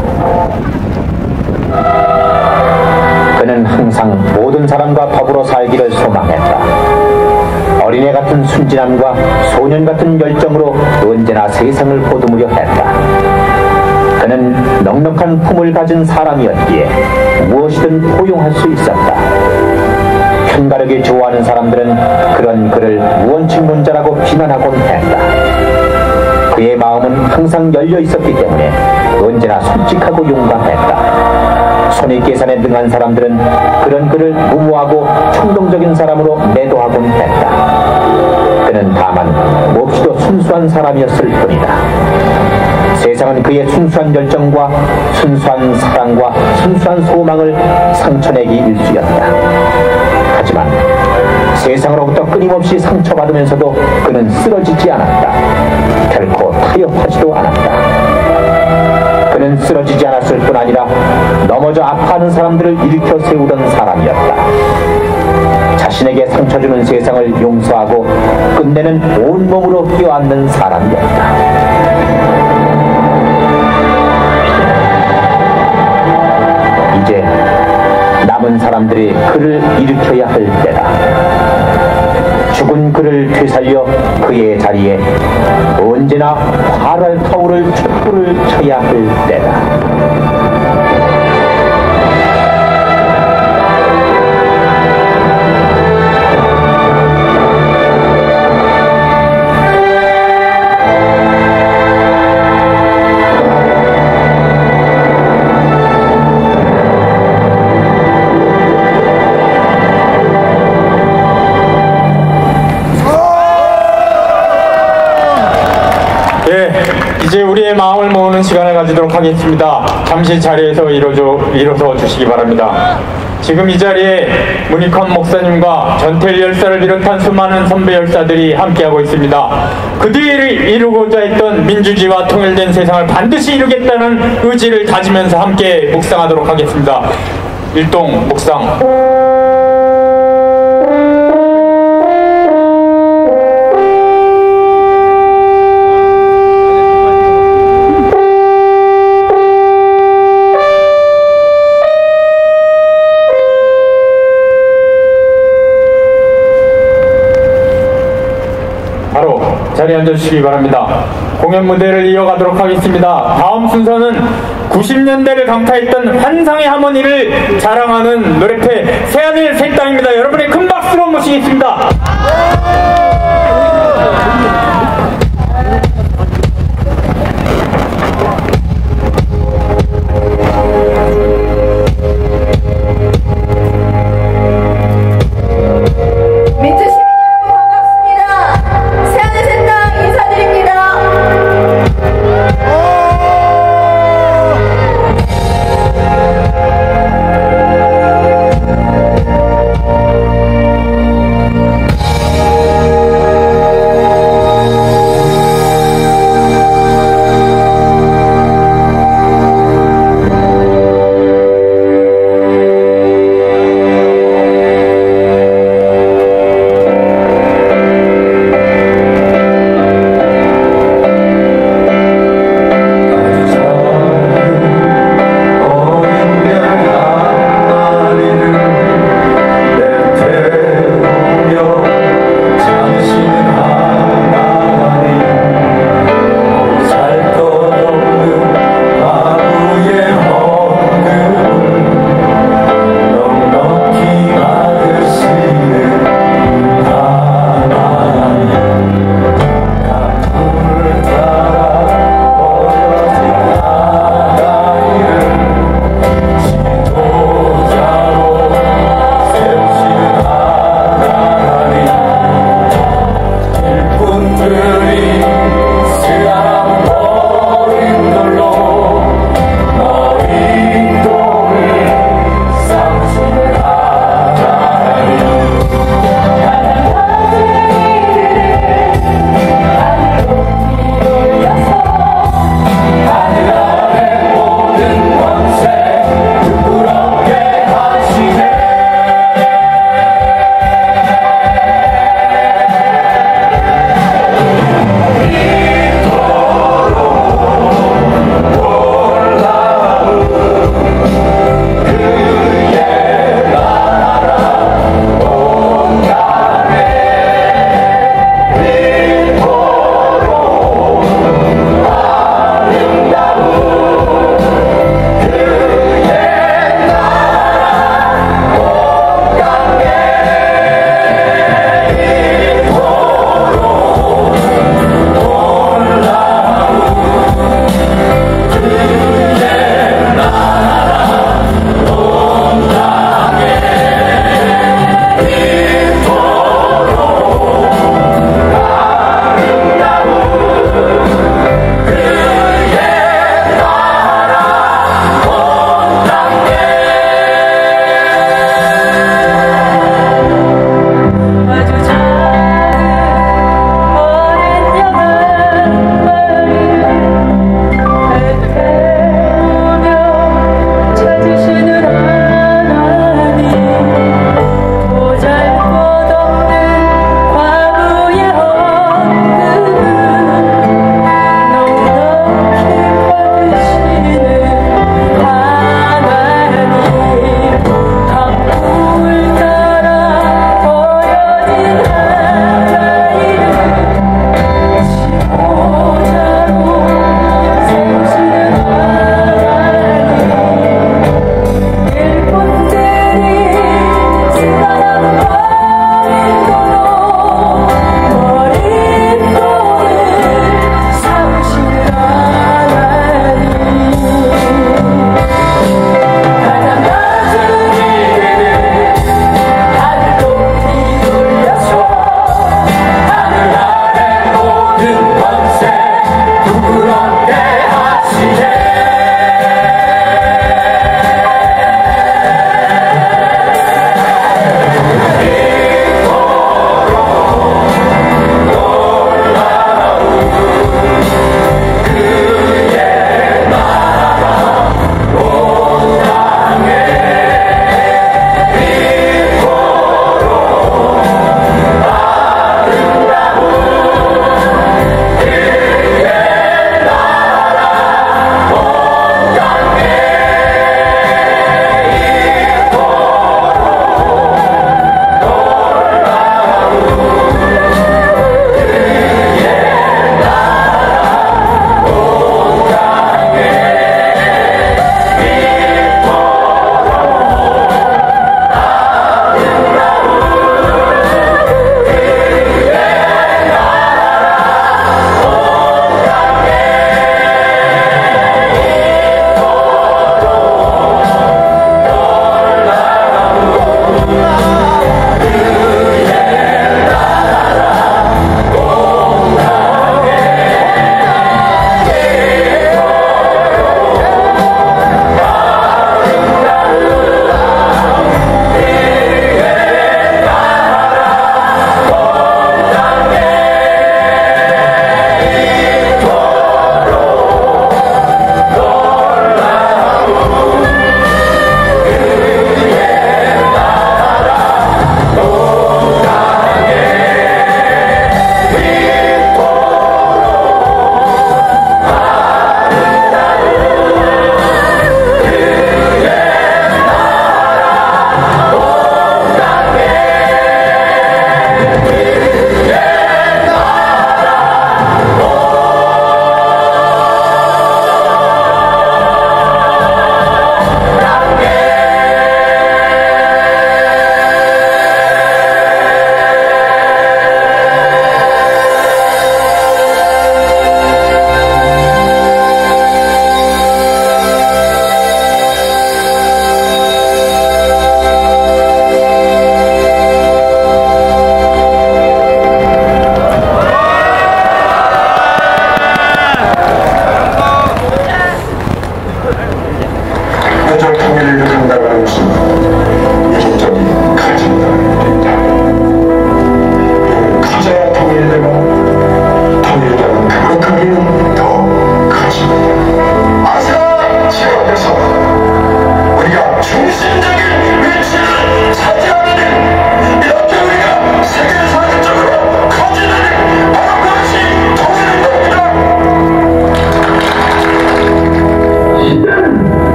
그는 항상 모든 사람과 더불어 살기를 소망했다. 어린애 같은 순진함과 소년 같은 열정으로 언제나 세상을 보듬으려 했다. 그는 넉넉한 품을 가진 사람이었기에 무엇이든 포용할 수 있었다. 편가르기 좋아하는 사람들은 그런 그를 무원칙론자라고 비난하곤 했다. 그의 마음은 항상 열려 있었기 때문에 언제나 솔직하고 용감했다. 손익 계산에 능한 사람들은 그런 그를 무모하고 충동적인 사람으로 매도하곤 했다. 그는 다만 몹시도 순수한 사람이었을 뿐이다. 세상은 그의 순수한 열정과 순수한 사랑과 순수한 소망을 상처내기 일쑤였다. 하지만 세상으로부터 끊임없이 상처받으면서도 그는 쓰러지지 않았다. 결코 타협하지도 않았다. 그는 쓰러지지 않았을 뿐 아니라 넘어져 아파하는 사람들을 일으켜 세우던 사람이었다. 자신에게 상처 주는 세상을 용서하고 끝내는 온몸으로 끼어앉는 사람이었다. 이제 남은 사람들이 그를 일으켜야 할 때다. 죽은 그를 되살려 그의 자리에 언제나 활활 타오를 촛불을 쳐야 할 때다. 이제 우리의 마음을 모으는 시간을 가지도록 하겠습니다. 잠시 자리에서 일어서, 일어서 주시기 바랍니다. 지금 이 자리에 문익환 목사님과 전태일 열사를 비롯한 수많은 선배 열사들이 함께하고 있습니다. 그들이 이루고자 했던 민주주의와 통일된 세상을 반드시 이루겠다는 의지를 다지면서 함께 묵상하도록 하겠습니다. 일동 묵상. 자리에 앉아주시기 바랍니다. 공연 무대를 이어가도록 하겠습니다. 다음 순서는 구십 년대를 강타했던 환상의 하모니를 자랑하는 노래패 새하늘 새땅입니다. 여러분의 큰 박수로 모시겠습니다.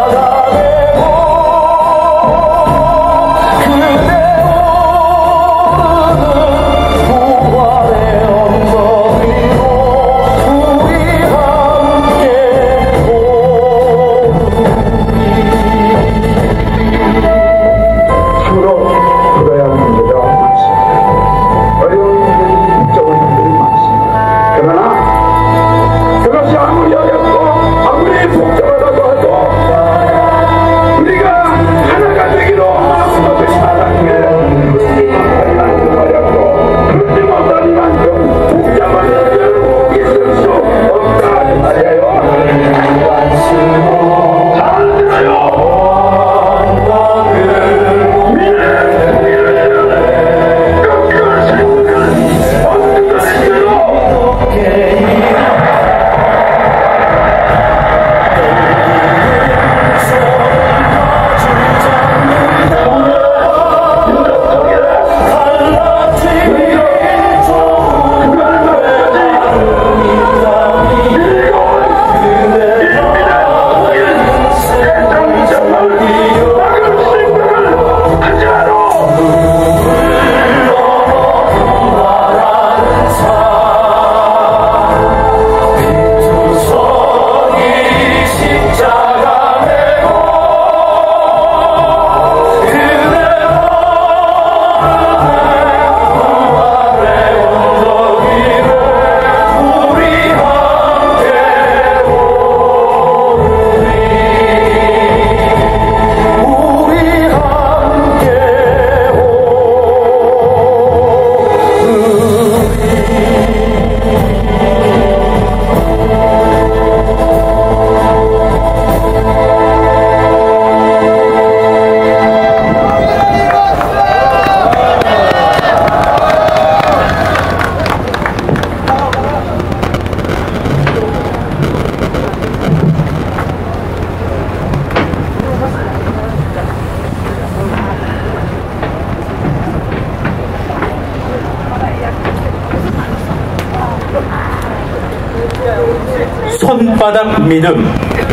손바닥 믿음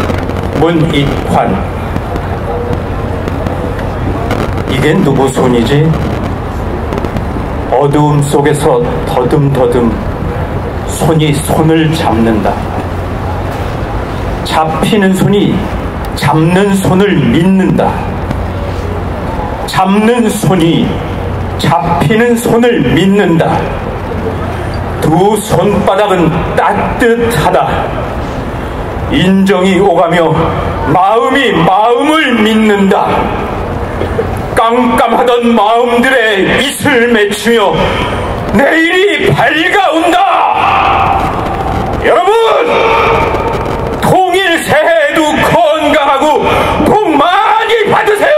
문익환. 이게 누구 손이지? 어두움 속에서 더듬더듬 손이 손을 잡는다. 잡히는 손이 잡는 손을 믿는다. 잡는 손이 잡히는 손을 믿는다. 두 손바닥은 따뜻하다. 인정이 오가며 마음이 마음을 믿는다. 깜깜하던 마음들의 이슬 맺히며 내일이 밝아온다. 여러분, 통일 새해에도 건강하고 복 많이 받으세요.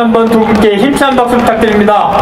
한번 두 분께 힘찬 박수 부탁드립니다.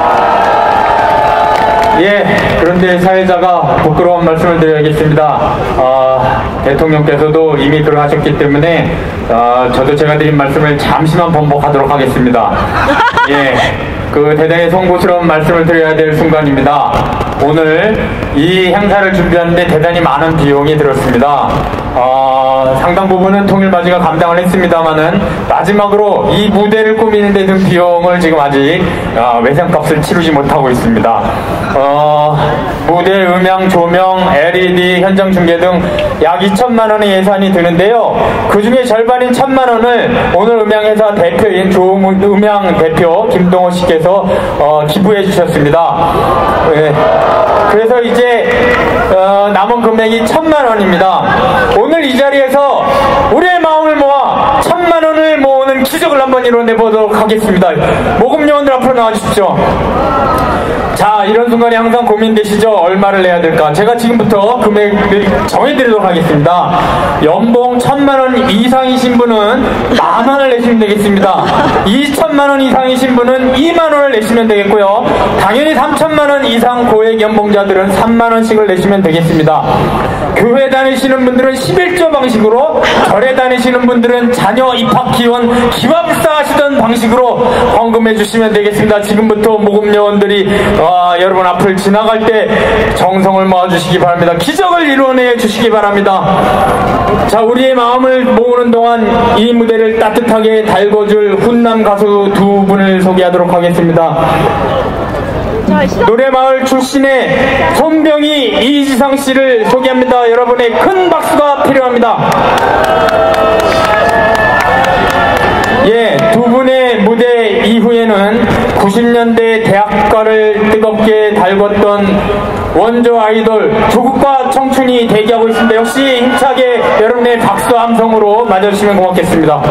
예, 그런데 사회자가 부끄러운 말씀을 드려야겠습니다. 어, 대통령께서도 이미 들어가셨기 때문에 어, 저도 제가 드린 말씀을 잠시만 번복하도록 하겠습니다. 예, 그 대단히 송구스러운 말씀을 드려야 될 순간입니다. 오늘 이 행사를 준비하는데 대단히 많은 비용이 들었습니다. 어, 상당 부분은 통일마지가 감당을 했습니다만은 마지막으로 이 무대를 꾸미는 데 든 비용을 지금 아직 어, 외상값을 치르지 못하고 있습니다. 어, 무대 음향, 조명, 엘이디, 현장 중계 등 약 이천만 원의 예산이 드는데요. 그 중에 절반인 천만 원을 오늘 음향회사 대표인 조음향 대표 김동호 씨께서 어, 기부해 주셨습니다. 네. 그래서 이제 어, 남은 금액이 천만 원입니다. 오늘 이 자리에서 우리의 마음을 모아 천만 원을 모으는 기적을 한번 이뤄내 보도록 하겠습니다. 모금 요원들 앞으로 나와주십시오. 자, 이런 순간에 항상 고민되시죠? 얼마를 내야 될까? 제가 지금부터 금액을 정해드리도록 하겠습니다. 연봉 천만 원 이상이신 분은 만 원을 내시면 되겠습니다. 이천만 원 이상이신 분은 이만 원을 내시면 되겠고요. 당연히 삼천만 원 이상 고액 연봉자들은 삼만 원씩을 내시면 되겠습니다. 교회 다니시는 분들은 십일조 방식으로, 절에 다니시는 분들은 자녀 입학 기원 기부불사 하시던 방식으로 헌금해 주시면 되겠습니다. 지금부터 모금 요원들이 어, 여러분 앞을 지나갈 때 정성을 모아주시기 바랍니다. 기적을 이루어내 주시기 바랍니다. 자, 우리의 마음을 모으는 동안 이 무대를 따뜻하게 달궈줄 훈남 가수 두 분을 소개하도록 하겠습니다. 노래마을 출신의 손병희 이지성 씨를 소개합니다. 여러분의 큰 박수가 필요합니다. 예, 두 분의 무대 이후에는 구십 년대 대학가를 뜨겁게 달궜던 원조 아이돌 조국과 청춘이 대기하고 있습니다. 역시 힘차게 여러분의 박수 함성으로 맞아주시면 고맙겠습니다.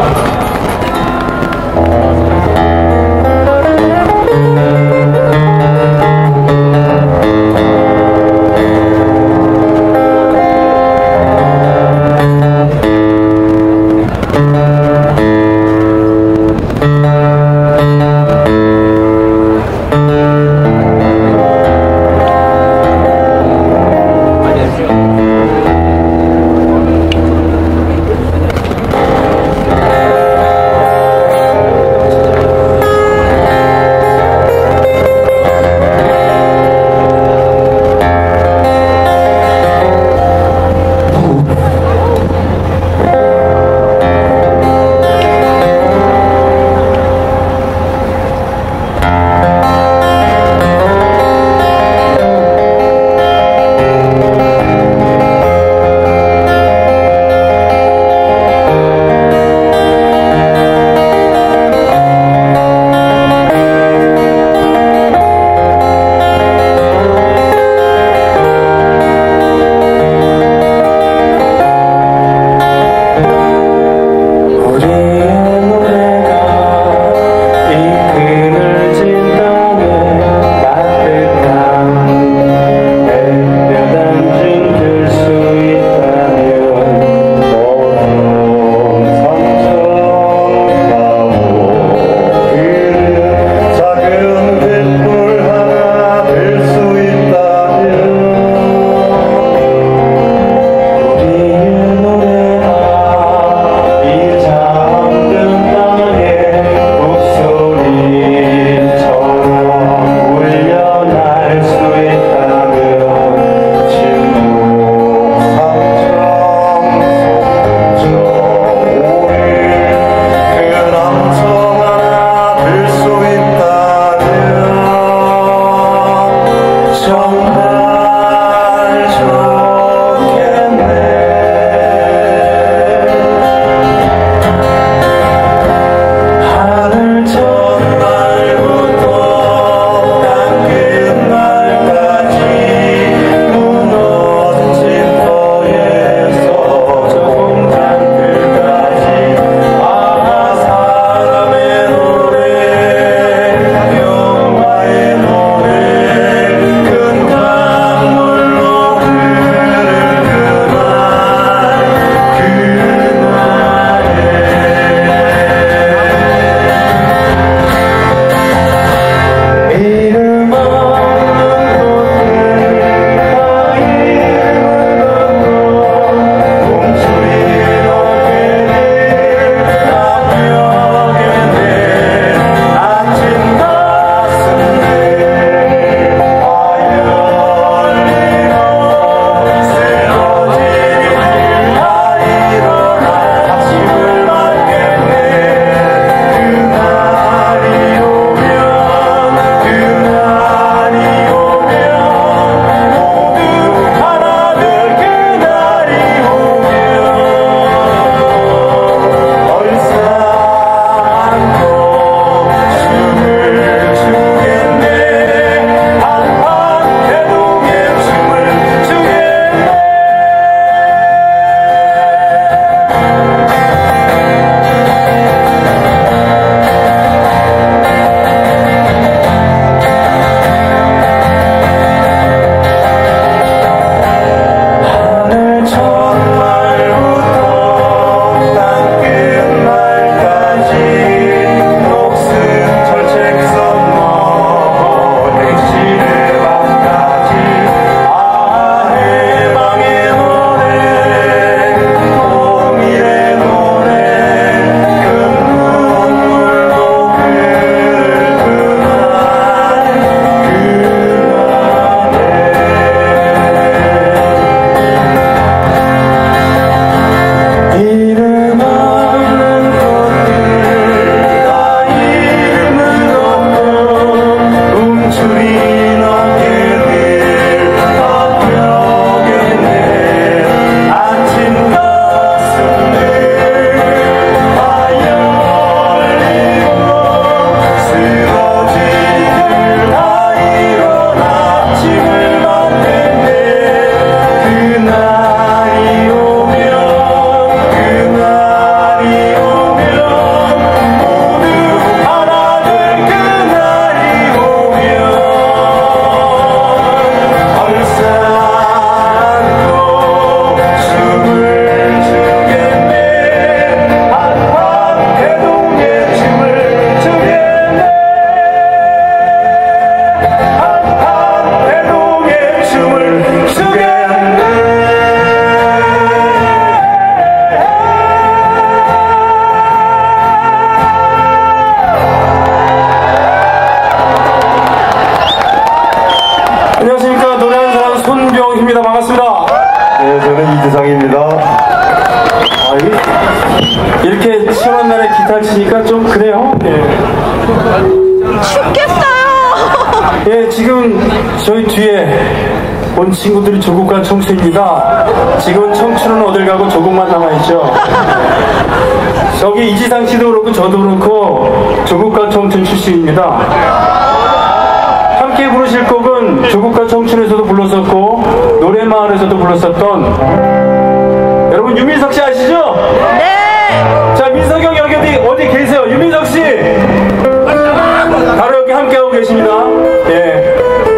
이지상입니다. 반갑습니다. 네, 저는 이지상입니다. 아, 이렇게 시원한 날에 기타 치니까 좀 그래요. 예. 죽겠어요. 예, 지금 저희 뒤에 온 친구들이 조국과 청춘입니다. 지금 청춘은 어딜 가고 조국만 남아있죠. 저기 이지상 씨도 그렇고 저도 그렇고 조국과 청춘 출신입니다. 함께 부르실 곡은 조국과 청춘에서도 불렀었고 노래마을에서도 불렀었던 여러분 유민석 씨 아시죠? 네. 자, 민석이 형 여기 어디, 어디 계세요? 유민석 씨 바로 여기 함께하고 계십니다. 예.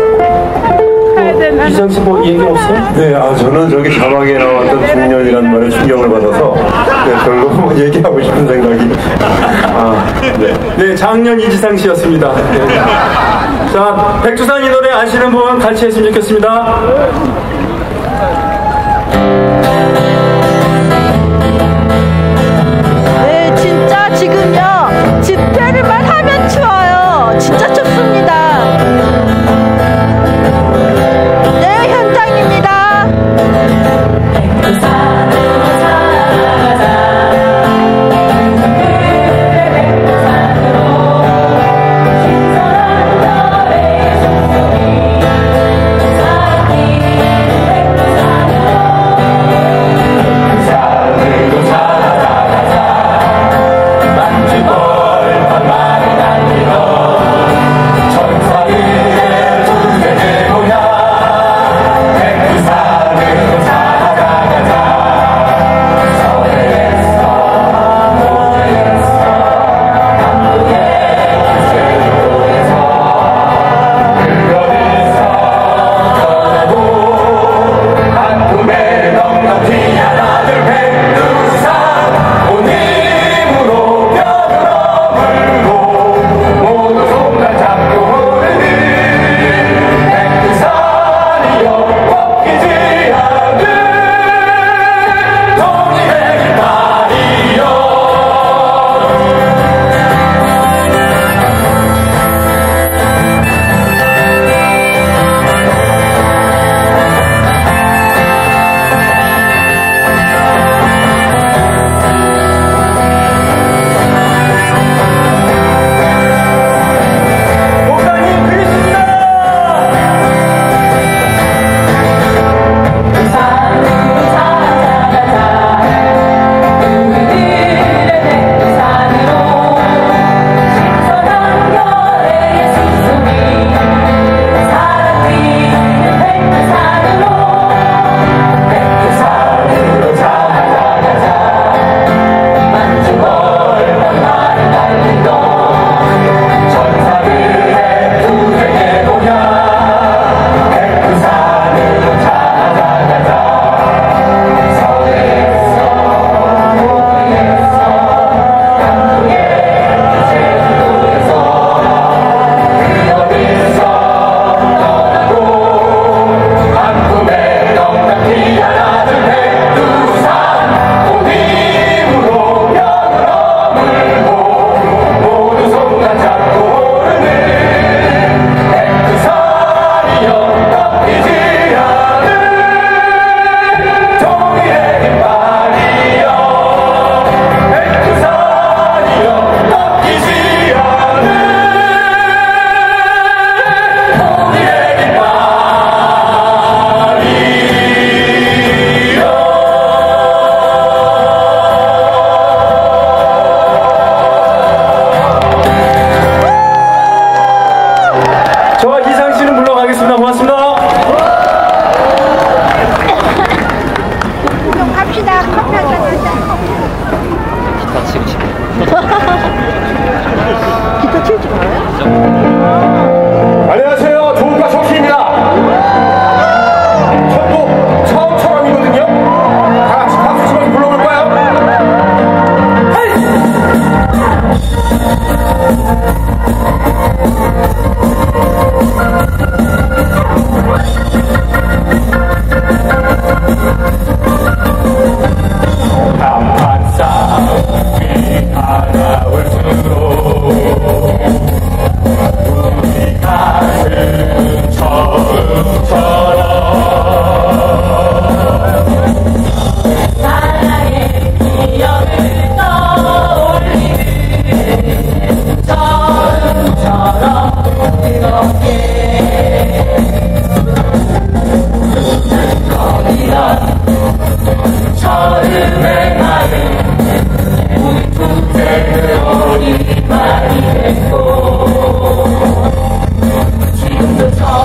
이지상 씨 뭐 얘기 없어요? 네, 아, 저는 저기 자막에 나왔던 중년이라는 말에 충격을 받아서 네, 별로 뭐 얘기하고 싶은 생각이. 아, 네. 네, 작년 이지상 씨였습니다. 네. 자, 백두산 이 노래 아시는 분 같이 했으면 좋겠습니다. 네, 진짜 지금요 집회를만 하면 추워요. 진짜 춥습니다. 네, 현장입니다. 천사를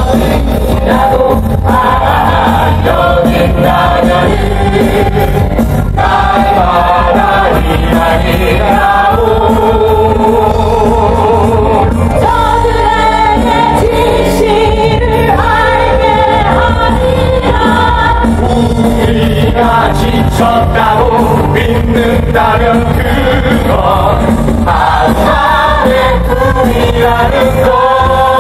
어디라도 아 여기 있다면 날마다 희망이라고 저들에게 진실을 알게 하리라 우리가 지쳤다고 믿는다면 그건 하나의 꿈이라는 것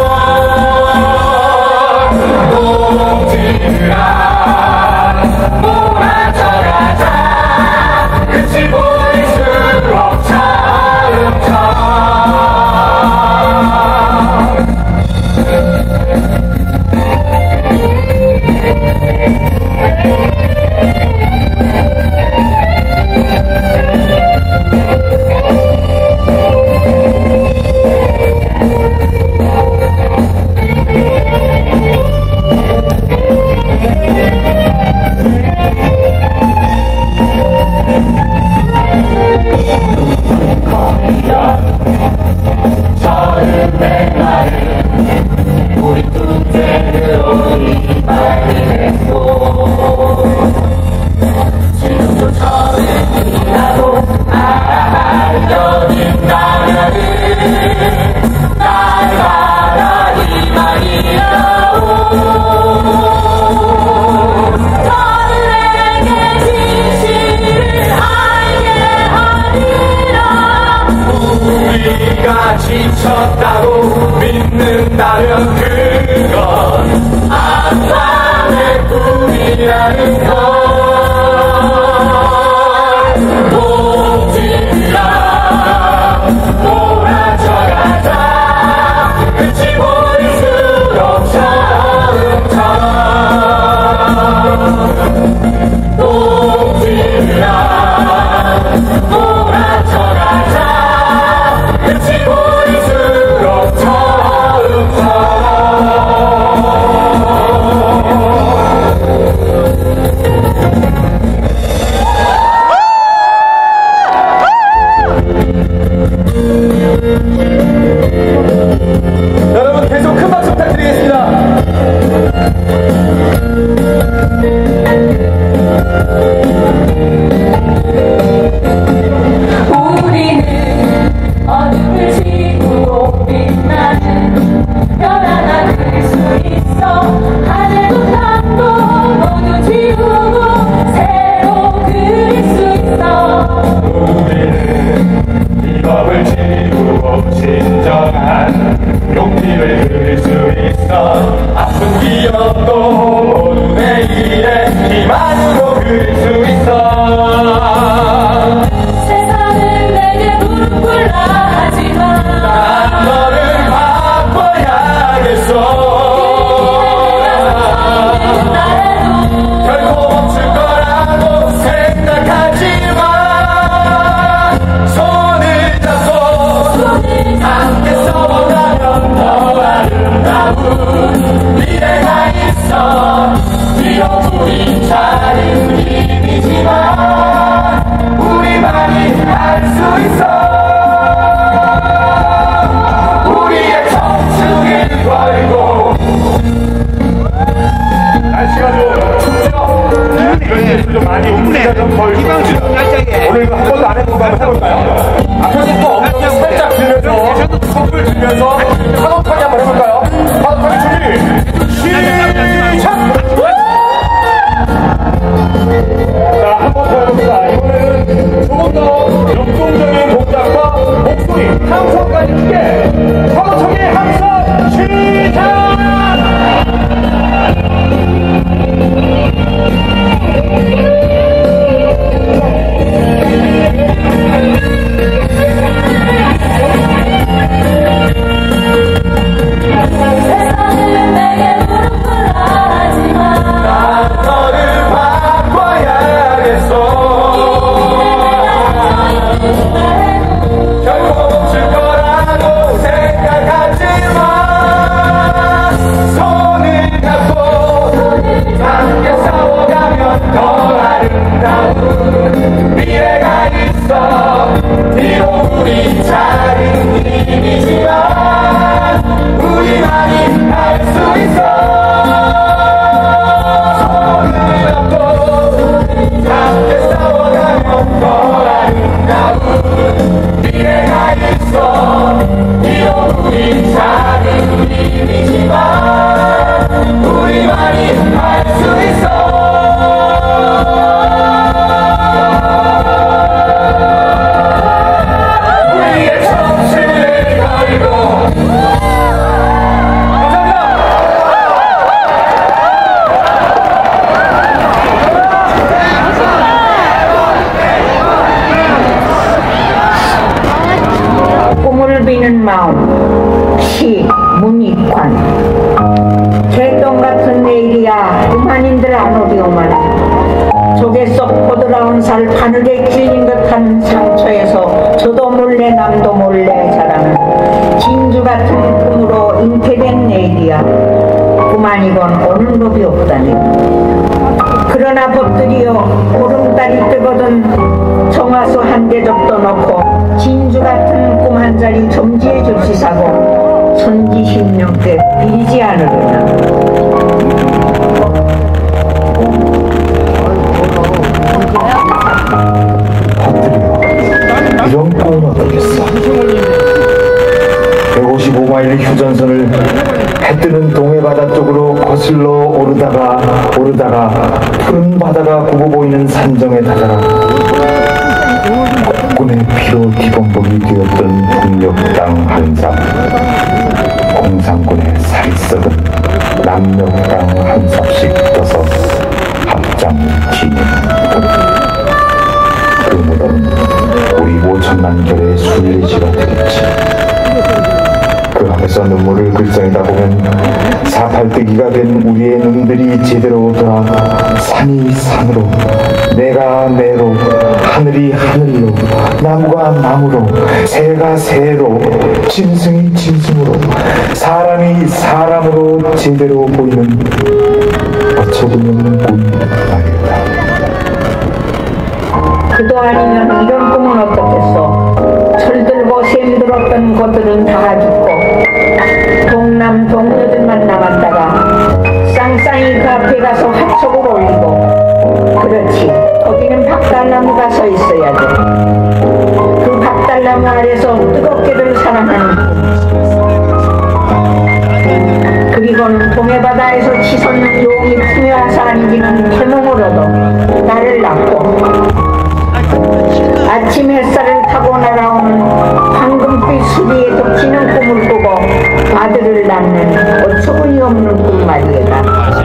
동지들아 몰아쳐가자 끝이 보일수록 차음차음 처음의 날은 우리 둘째로 이발했고 지금도 처음이라도 알려진다면은 날마다 희망이라고 저들에게 진실을 알게 하리라 우리가 지쳤다고 믿는다면 그건 아빠의 꿈이라는 것 동지들아 몰아쳐가자 끝이 보일수록 처음처럼 동지들아 몰아쳐가자 끝이 보일수록 처음처럼 여러분 계속 큰 박수 부탁드리겠습니다. 우리는 어둠을 지고 빛나는 별 하나 그릴 수 있어 하늘도 땅도 모두 지우고 새로 그릴 수 있어 우리는 비법을 지우고 진정한 용기를 그릴 수 있어 아픈 기억도 모두 내일의 희망으로 그릴 수 있어 세상은 내게 무릎 꿇라 하지만 난 너를 바꿔야겠어 결코 멈출 거라고 생각하지만 손을 잡고 함께 써보라면 더 아름다운 미래가 있어 비록 우리 작은 힘이지만 우리만이 할 수 있어 우리의 청춘을 걸고 날씨가 좀 춥죠? 연예수 좀 많이 움직여 좀 걸고 오늘 이거 한 번도 안 해본 거 한번 해볼까요? 앞에서 또 엉덩이 살짝 들면서 손을 들면서 파도타기 한번 해볼까요? 파도타기 준비 시작! 자, 한 번 더 해봅시다. 이번에는 조금 더 역동적인 동작과 목소리, 함성까지 크게 파도타기 함성 시작! 세상은 내게 마음 시 문익환 개똥 같은 내일이야 그만인들 안 오리오만 조개 속 보드라운 살 바늘에 찔린 듯한 상처에서 저도 몰래 남도 몰래 자라는 진주 같은 꿈으로 잉태된 내일이야 그만 이건 오는 법이 없다네. 그러나 법들이여 보름달이 뜨거든 정화수 한 대접도 넣고 진주 같은 꿈 한 자리 점지해 줍시사고 선지 십육 대 빌지 않으려나. 이런 꿈은 어떻겠어. 백오십오 마일 휴전선을 해뜨는 동해바다 쪽으로 거슬러 오르다가 오르다가 푸른 바다가 굽어 보이는 산정에 다다라 국군의 피로 기범벅이 되었던 북녘 땅 한상 공산군의 살이 썩은 남녘 땅 한 삽씩 떠서 합장을 지내는 그 무덤은 우리 오천만 결의 순례지가 되겠지. 그 앞에서 눈물을 글썽이다 보면 사팔뜨기가 된 우리의 눈들이 제대로 돌아 산이 산으로 내가 내로 하늘이 하늘로 나무가 나무로 새가 새로 짐승이 짐승으로 사람이 사람으로 제대로 보이는 어처구니없는 꿈 말이다. 그도 아니면 이런 꿈은 어떻겠어. 철들고 샘들었던 것들은 다 죽고 동남 동료들만 남았다가 쌍쌍이 그 앞에 가서 화촉을 올리고 그렇지 거기는 박달나무가 서 있어야 돼. 그 박달나무 아래서 뜨겁게들 사랑하는 그리고는 동해바다에서 치솟는 용이 풍요해서 안기는 태몽으로도 나를 낳고 아침 햇살을 타고 날아오는 황금빛 수리에 덮치는 꿈을 꾸고 아들을 낳는 어처구니 없는 꿈 말이다.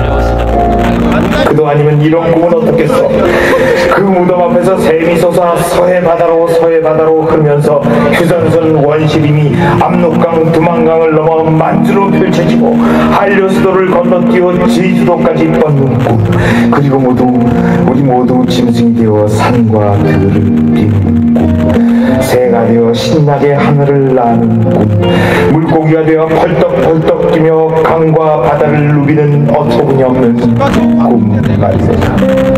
그도 아니면 이런 꿈은 어떻겠어. 그 무덤 앞에서 샘이 솟아 서해 바다로 서해 바다로 흐르면서 휴전선 원시림이 압록강 두만강을 넘어 만주로 펼쳐지고 한려수도를 건너뛰어 제주도까지 뻗는 꿈. 그리고 모두 우리 모두 짐승이 되어 산과 들을 빙는 꿈. 새가 되어 신나게 하늘을 나는 꿈. 물고기가 되어 펄떡펄떡 뛰며 강과 바다를 누비는 어처구니 없는 꿈 말이다.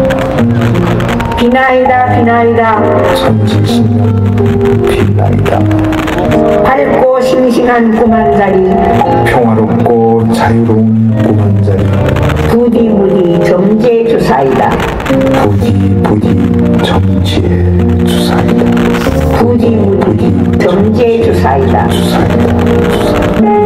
비나이다 비나이다 천지신년 비나이다. 밝고 싱싱한 꿈 한 자리 평화롭고 자유로운 꿈 한 자리 부디 부디 점지의 주사이다. 부디 부디 점지의 주사이다. 부디 부디 점지의 주사이다. 주사이다. 주사이다.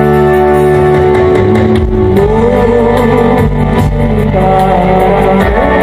Oh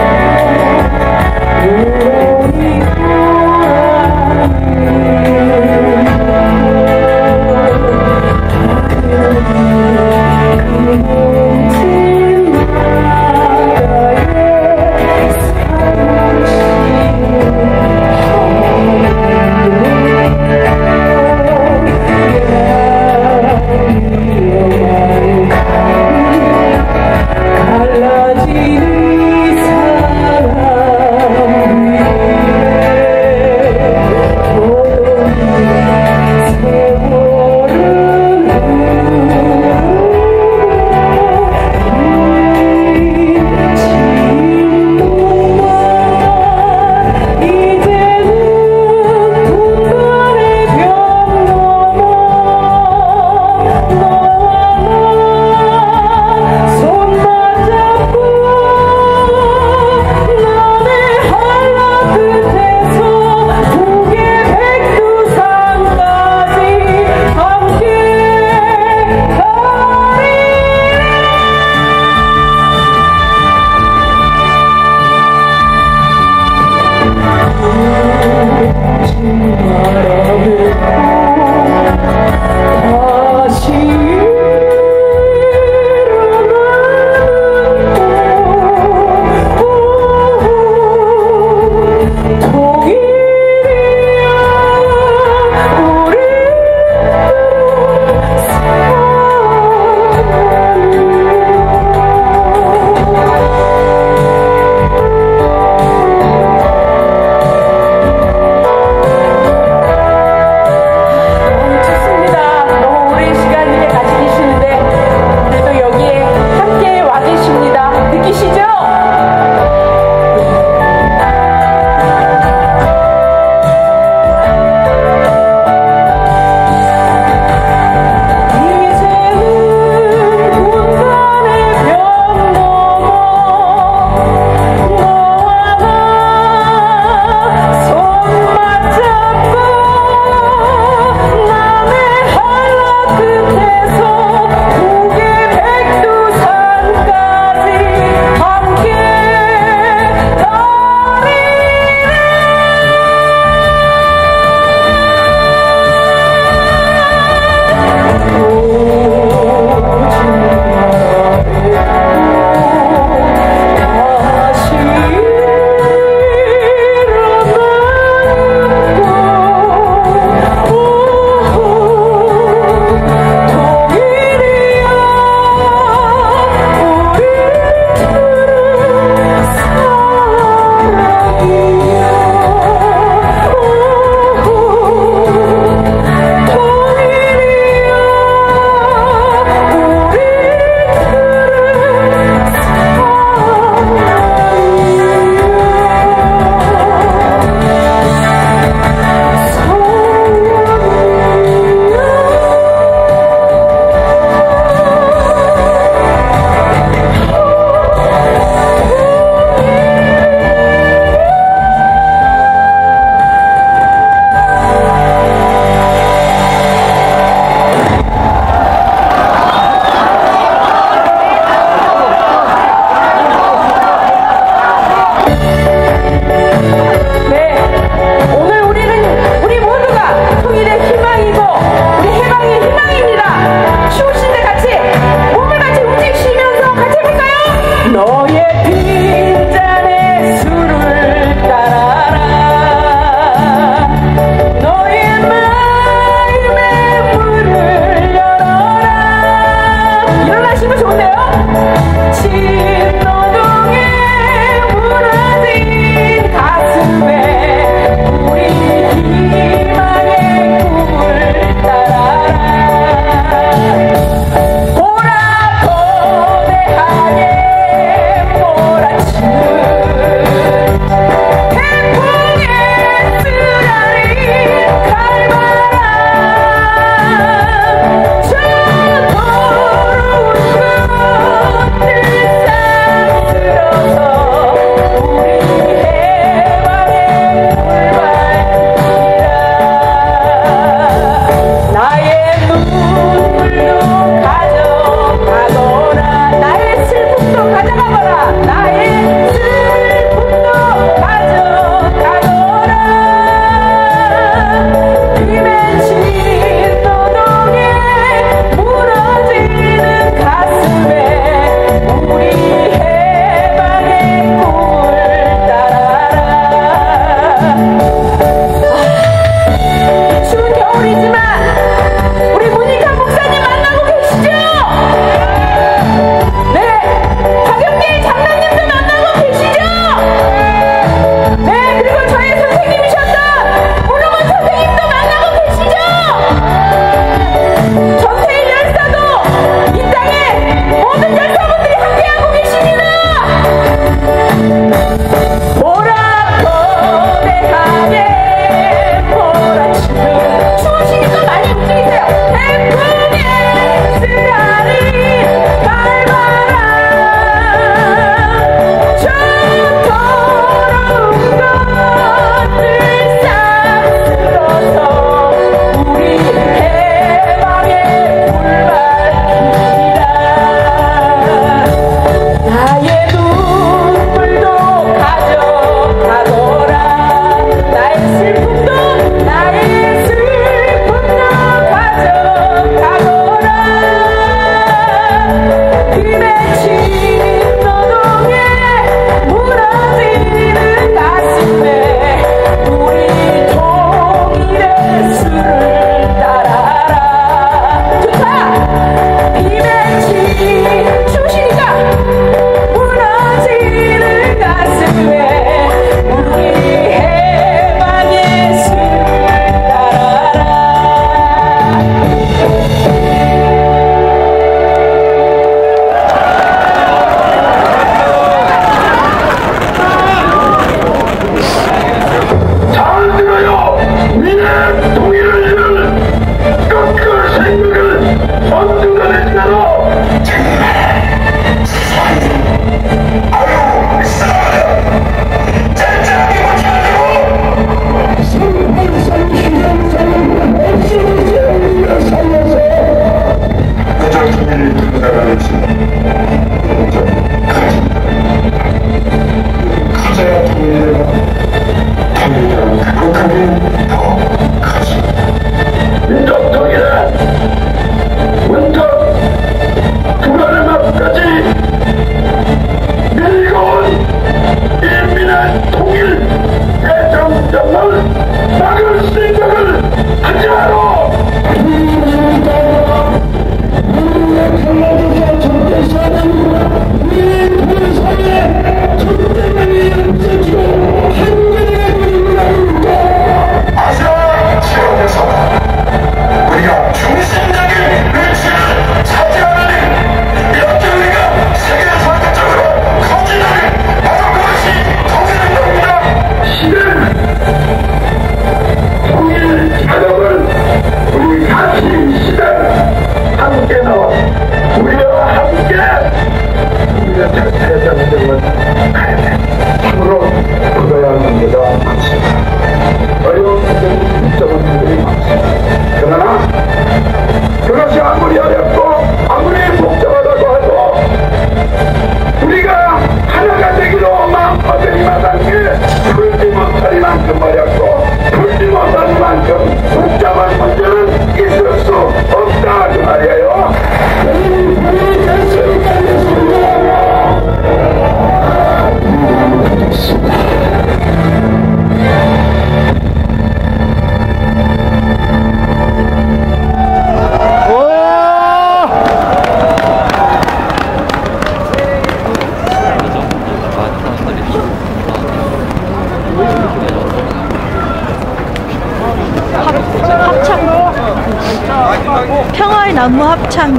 평화의 나무 합창.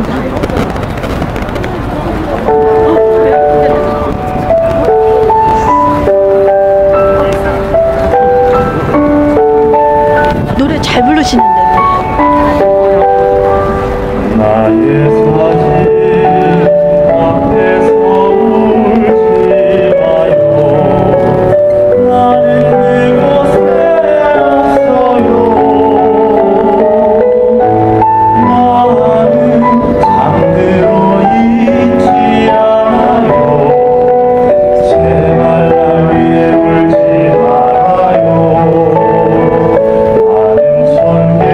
노래 잘 부르시는데. 나의 사진 앞에서 울지 마요. 나는 그곳에 없어요. 나는 잠들어 있지 않아요. 제발 날 위해 울지 말아요. 나는 손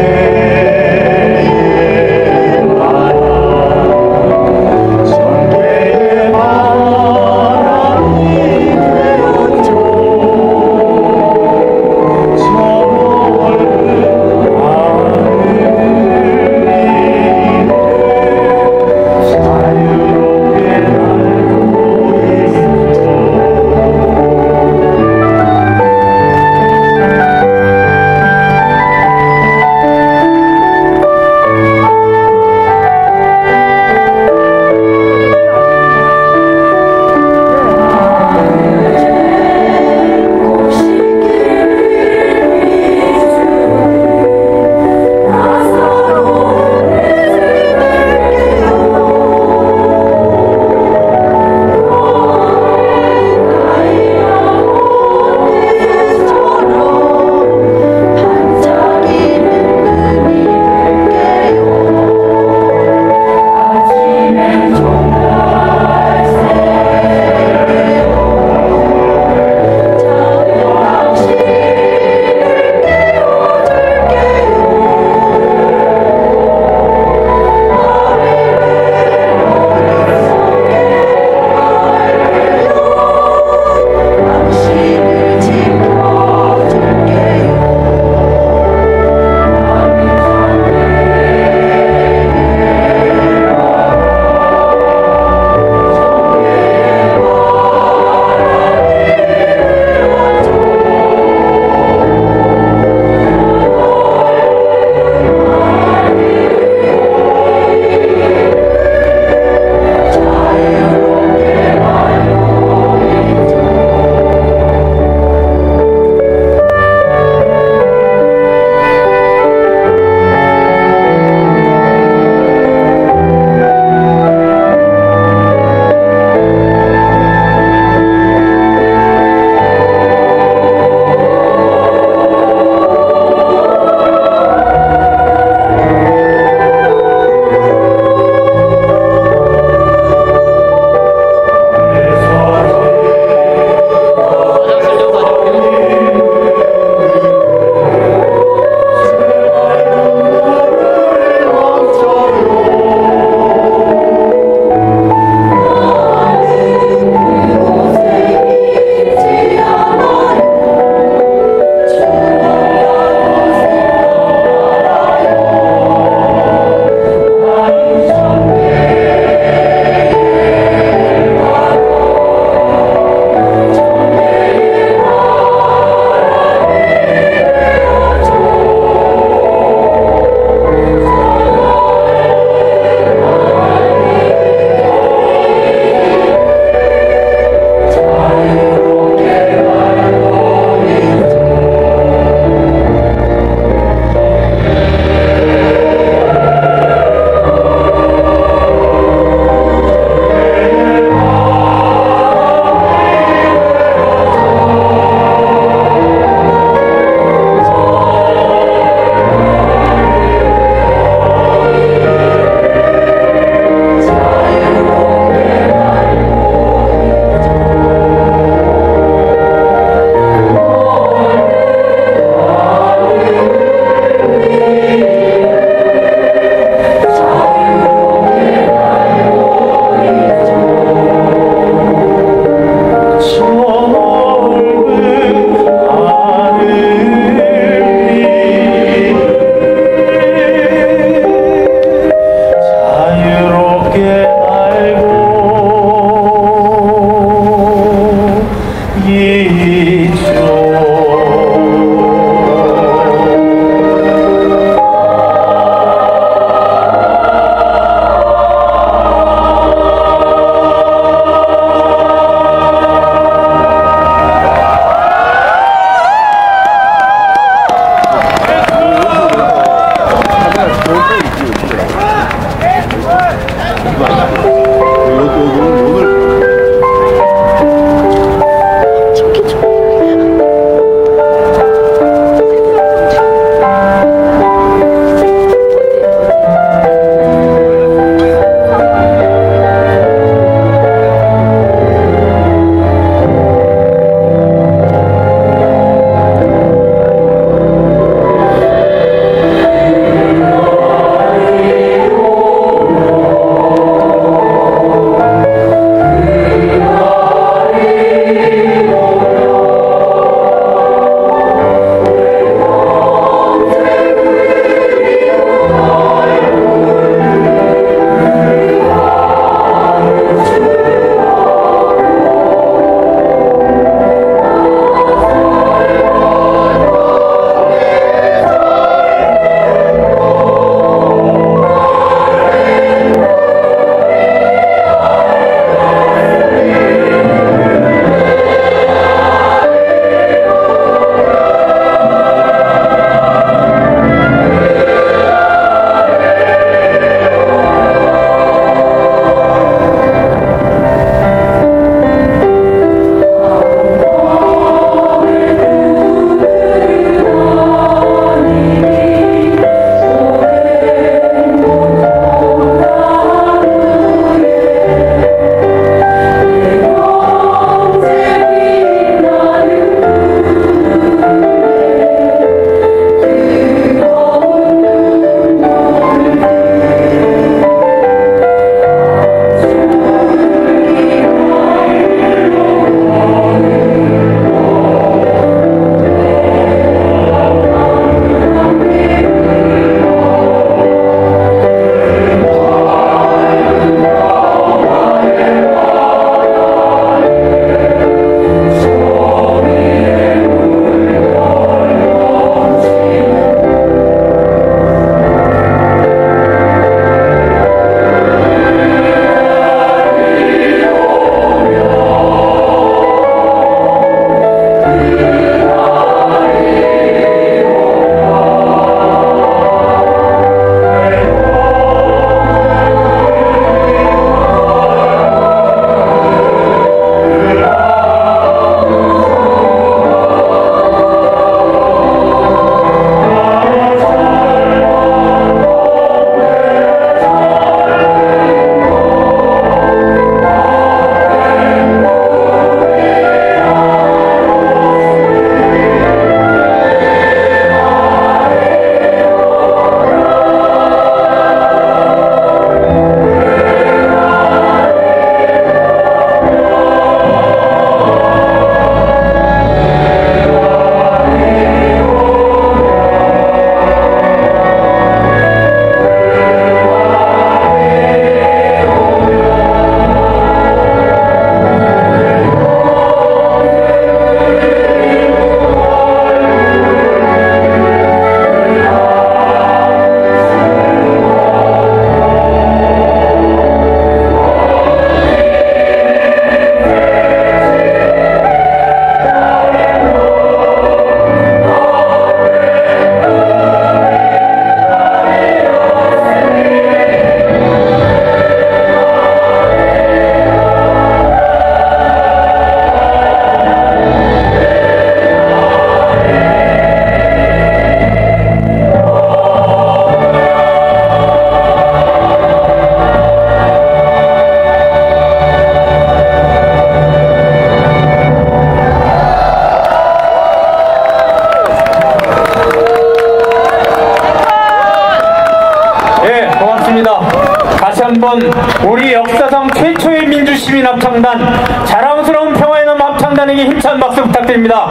여러분, 우리 역사상 최초의 민주시민 합창단, 자랑스러운 평화의 나무 합창단에게 힘찬 박수 부탁드립니다.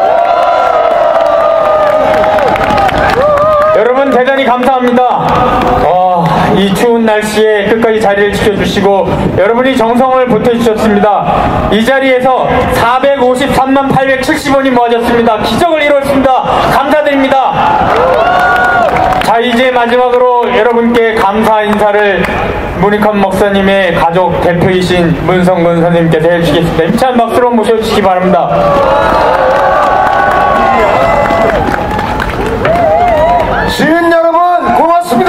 여러분 대단히 감사합니다. 어, 이 추운 날씨에 끝까지 자리를 지켜주시고 여러분이 정성을 보태주셨습니다. 이 자리에서 사백오십삼만 팔백칠십 원이 모아졌습니다. 기적을 이뤘습니다. 감사드립니다. 자, 이제 마지막으로 여러분께 감사 인사를 문익환 목사님의 가족 대표이신 문성근 선생님께서 해주시겠습니다. 힘찬 박수로 모셔주시기 바랍니다. 시민 여러분 고맙습니다.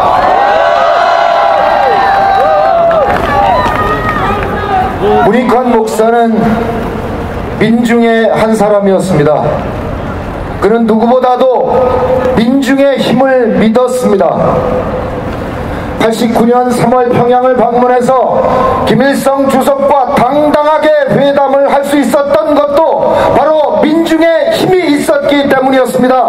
문익환 목사는 민중의 한 사람이었습니다. 그는 누구보다도 민중의 힘을 믿었습니다. 팔십구 년 삼월 평양을 방문해서 김일성 주석과 당당하게 회담을 할 수 있었던 것도 바로 민중의 힘이 있었기 때문이었습니다.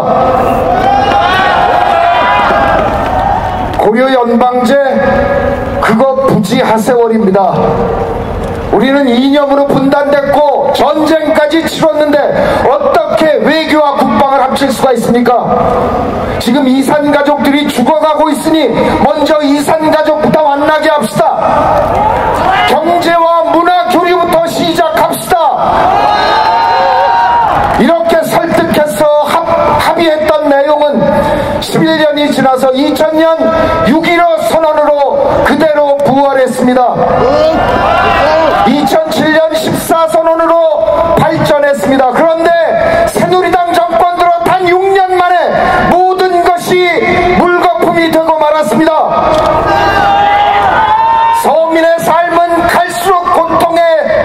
고려 연방제 그거 부지 하세월입니다. 우리는 이념으로 분단됐고 전쟁까지 치렀는데 어떻게 외교와 국방을 합칠 수가 있습니까? 지금 이산 가족들이 죽어가고 있으니 먼저 이산 가족부터 만나게 합시다. 경제와 문화 교류부터 시작합시다. 이렇게 설득해서 합, 합의했던 내용은 십일 년이 지나서 이천 년 육점일오 선언으로 그대로 부활했습니다. 이천칠 년 십사 선언으로 발전했습니다. 그런데 새누리당 정권 들어 단 육 년 만에 모든 것이 물거품이 되고 말았습니다. 서민의 삶은 갈수록 고통에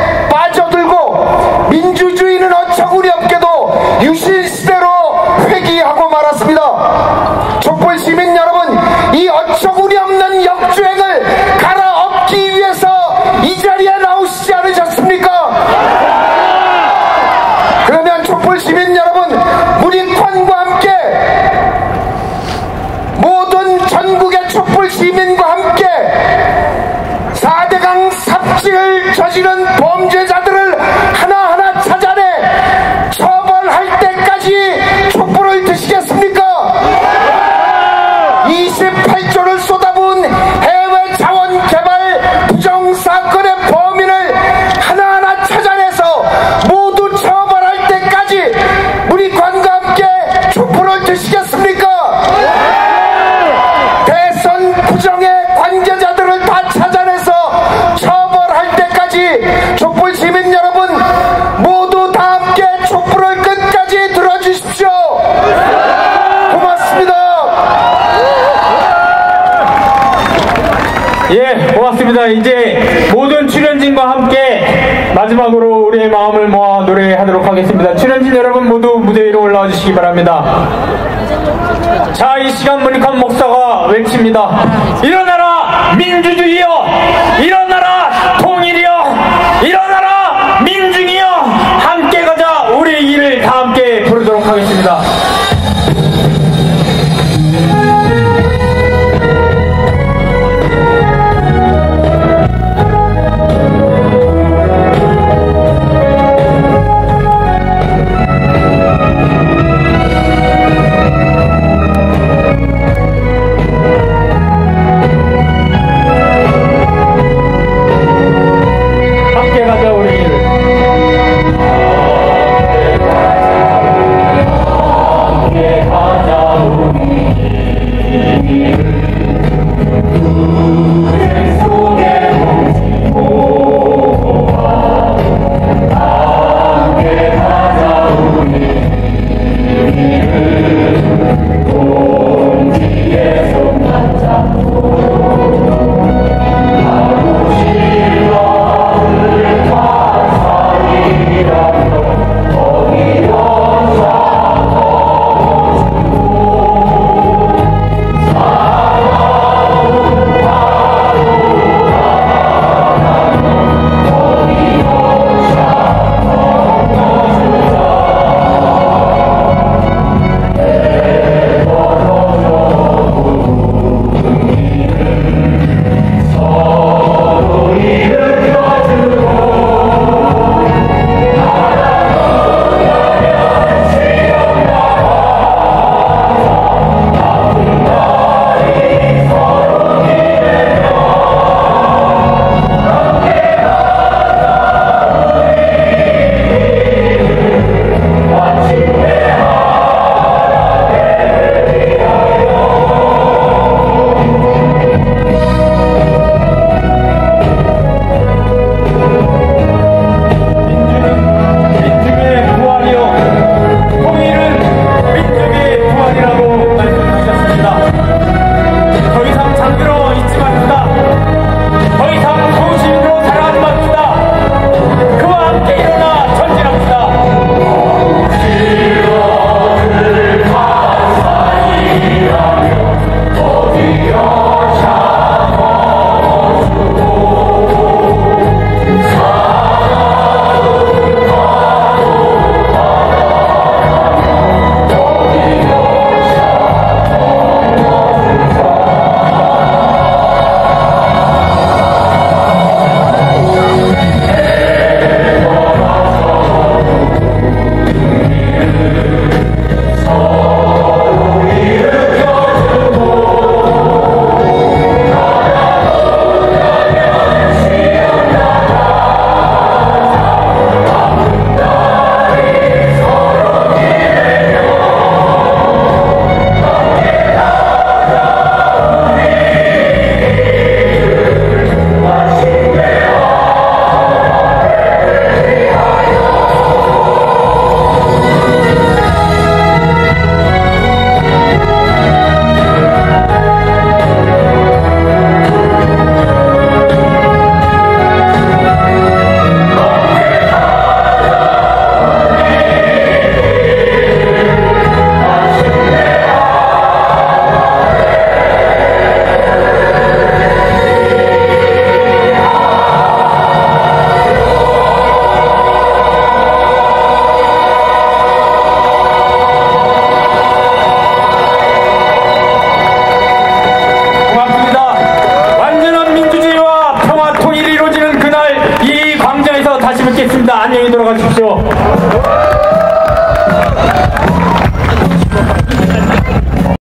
빠져들고 민주주의는 어처구니 없게도 유실시대로 회귀하고 말았습니다. 촛불 시민 여러분, 이 어처구니 없는 역주행을 갈아엎기 위해서 이 자리에 나오시지 않으셨습니까? 그러면 촛불 시민 여러분, 문익환과 함께 모든 전국의 촛불 시민과 함께 사대강 삽질을 저지른 범죄자들을 하나하나 찾아내 처벌할 때까지 촛불을 드시겠습니까? 이십팔 조를 쏟아부은 해외 자원 개발 부정사건의 범인을 하나하나 찾아내서 모두 처벌할 때까지 문익환과 함께 촛불을 드시겠습니까? 대선 부정의 관계자들을 다 찾아내서 처벌할 때까지 촛불 시민 여러분 모두 다 함께 촛불을 끝까지 들어주십시오. 고맙습니다. 예, 고맙습니다. 이제 모든 출연진과 함께 마지막으로 우리의 마음을 모아 노래하도록 하겠습니다. 출연진 여러분 모두 무대 위로 올라와 주시기 바랍니다. 자, 이 시간 문익환 목사가 외칩니다. 일어나라 민주주의여, 일어나라.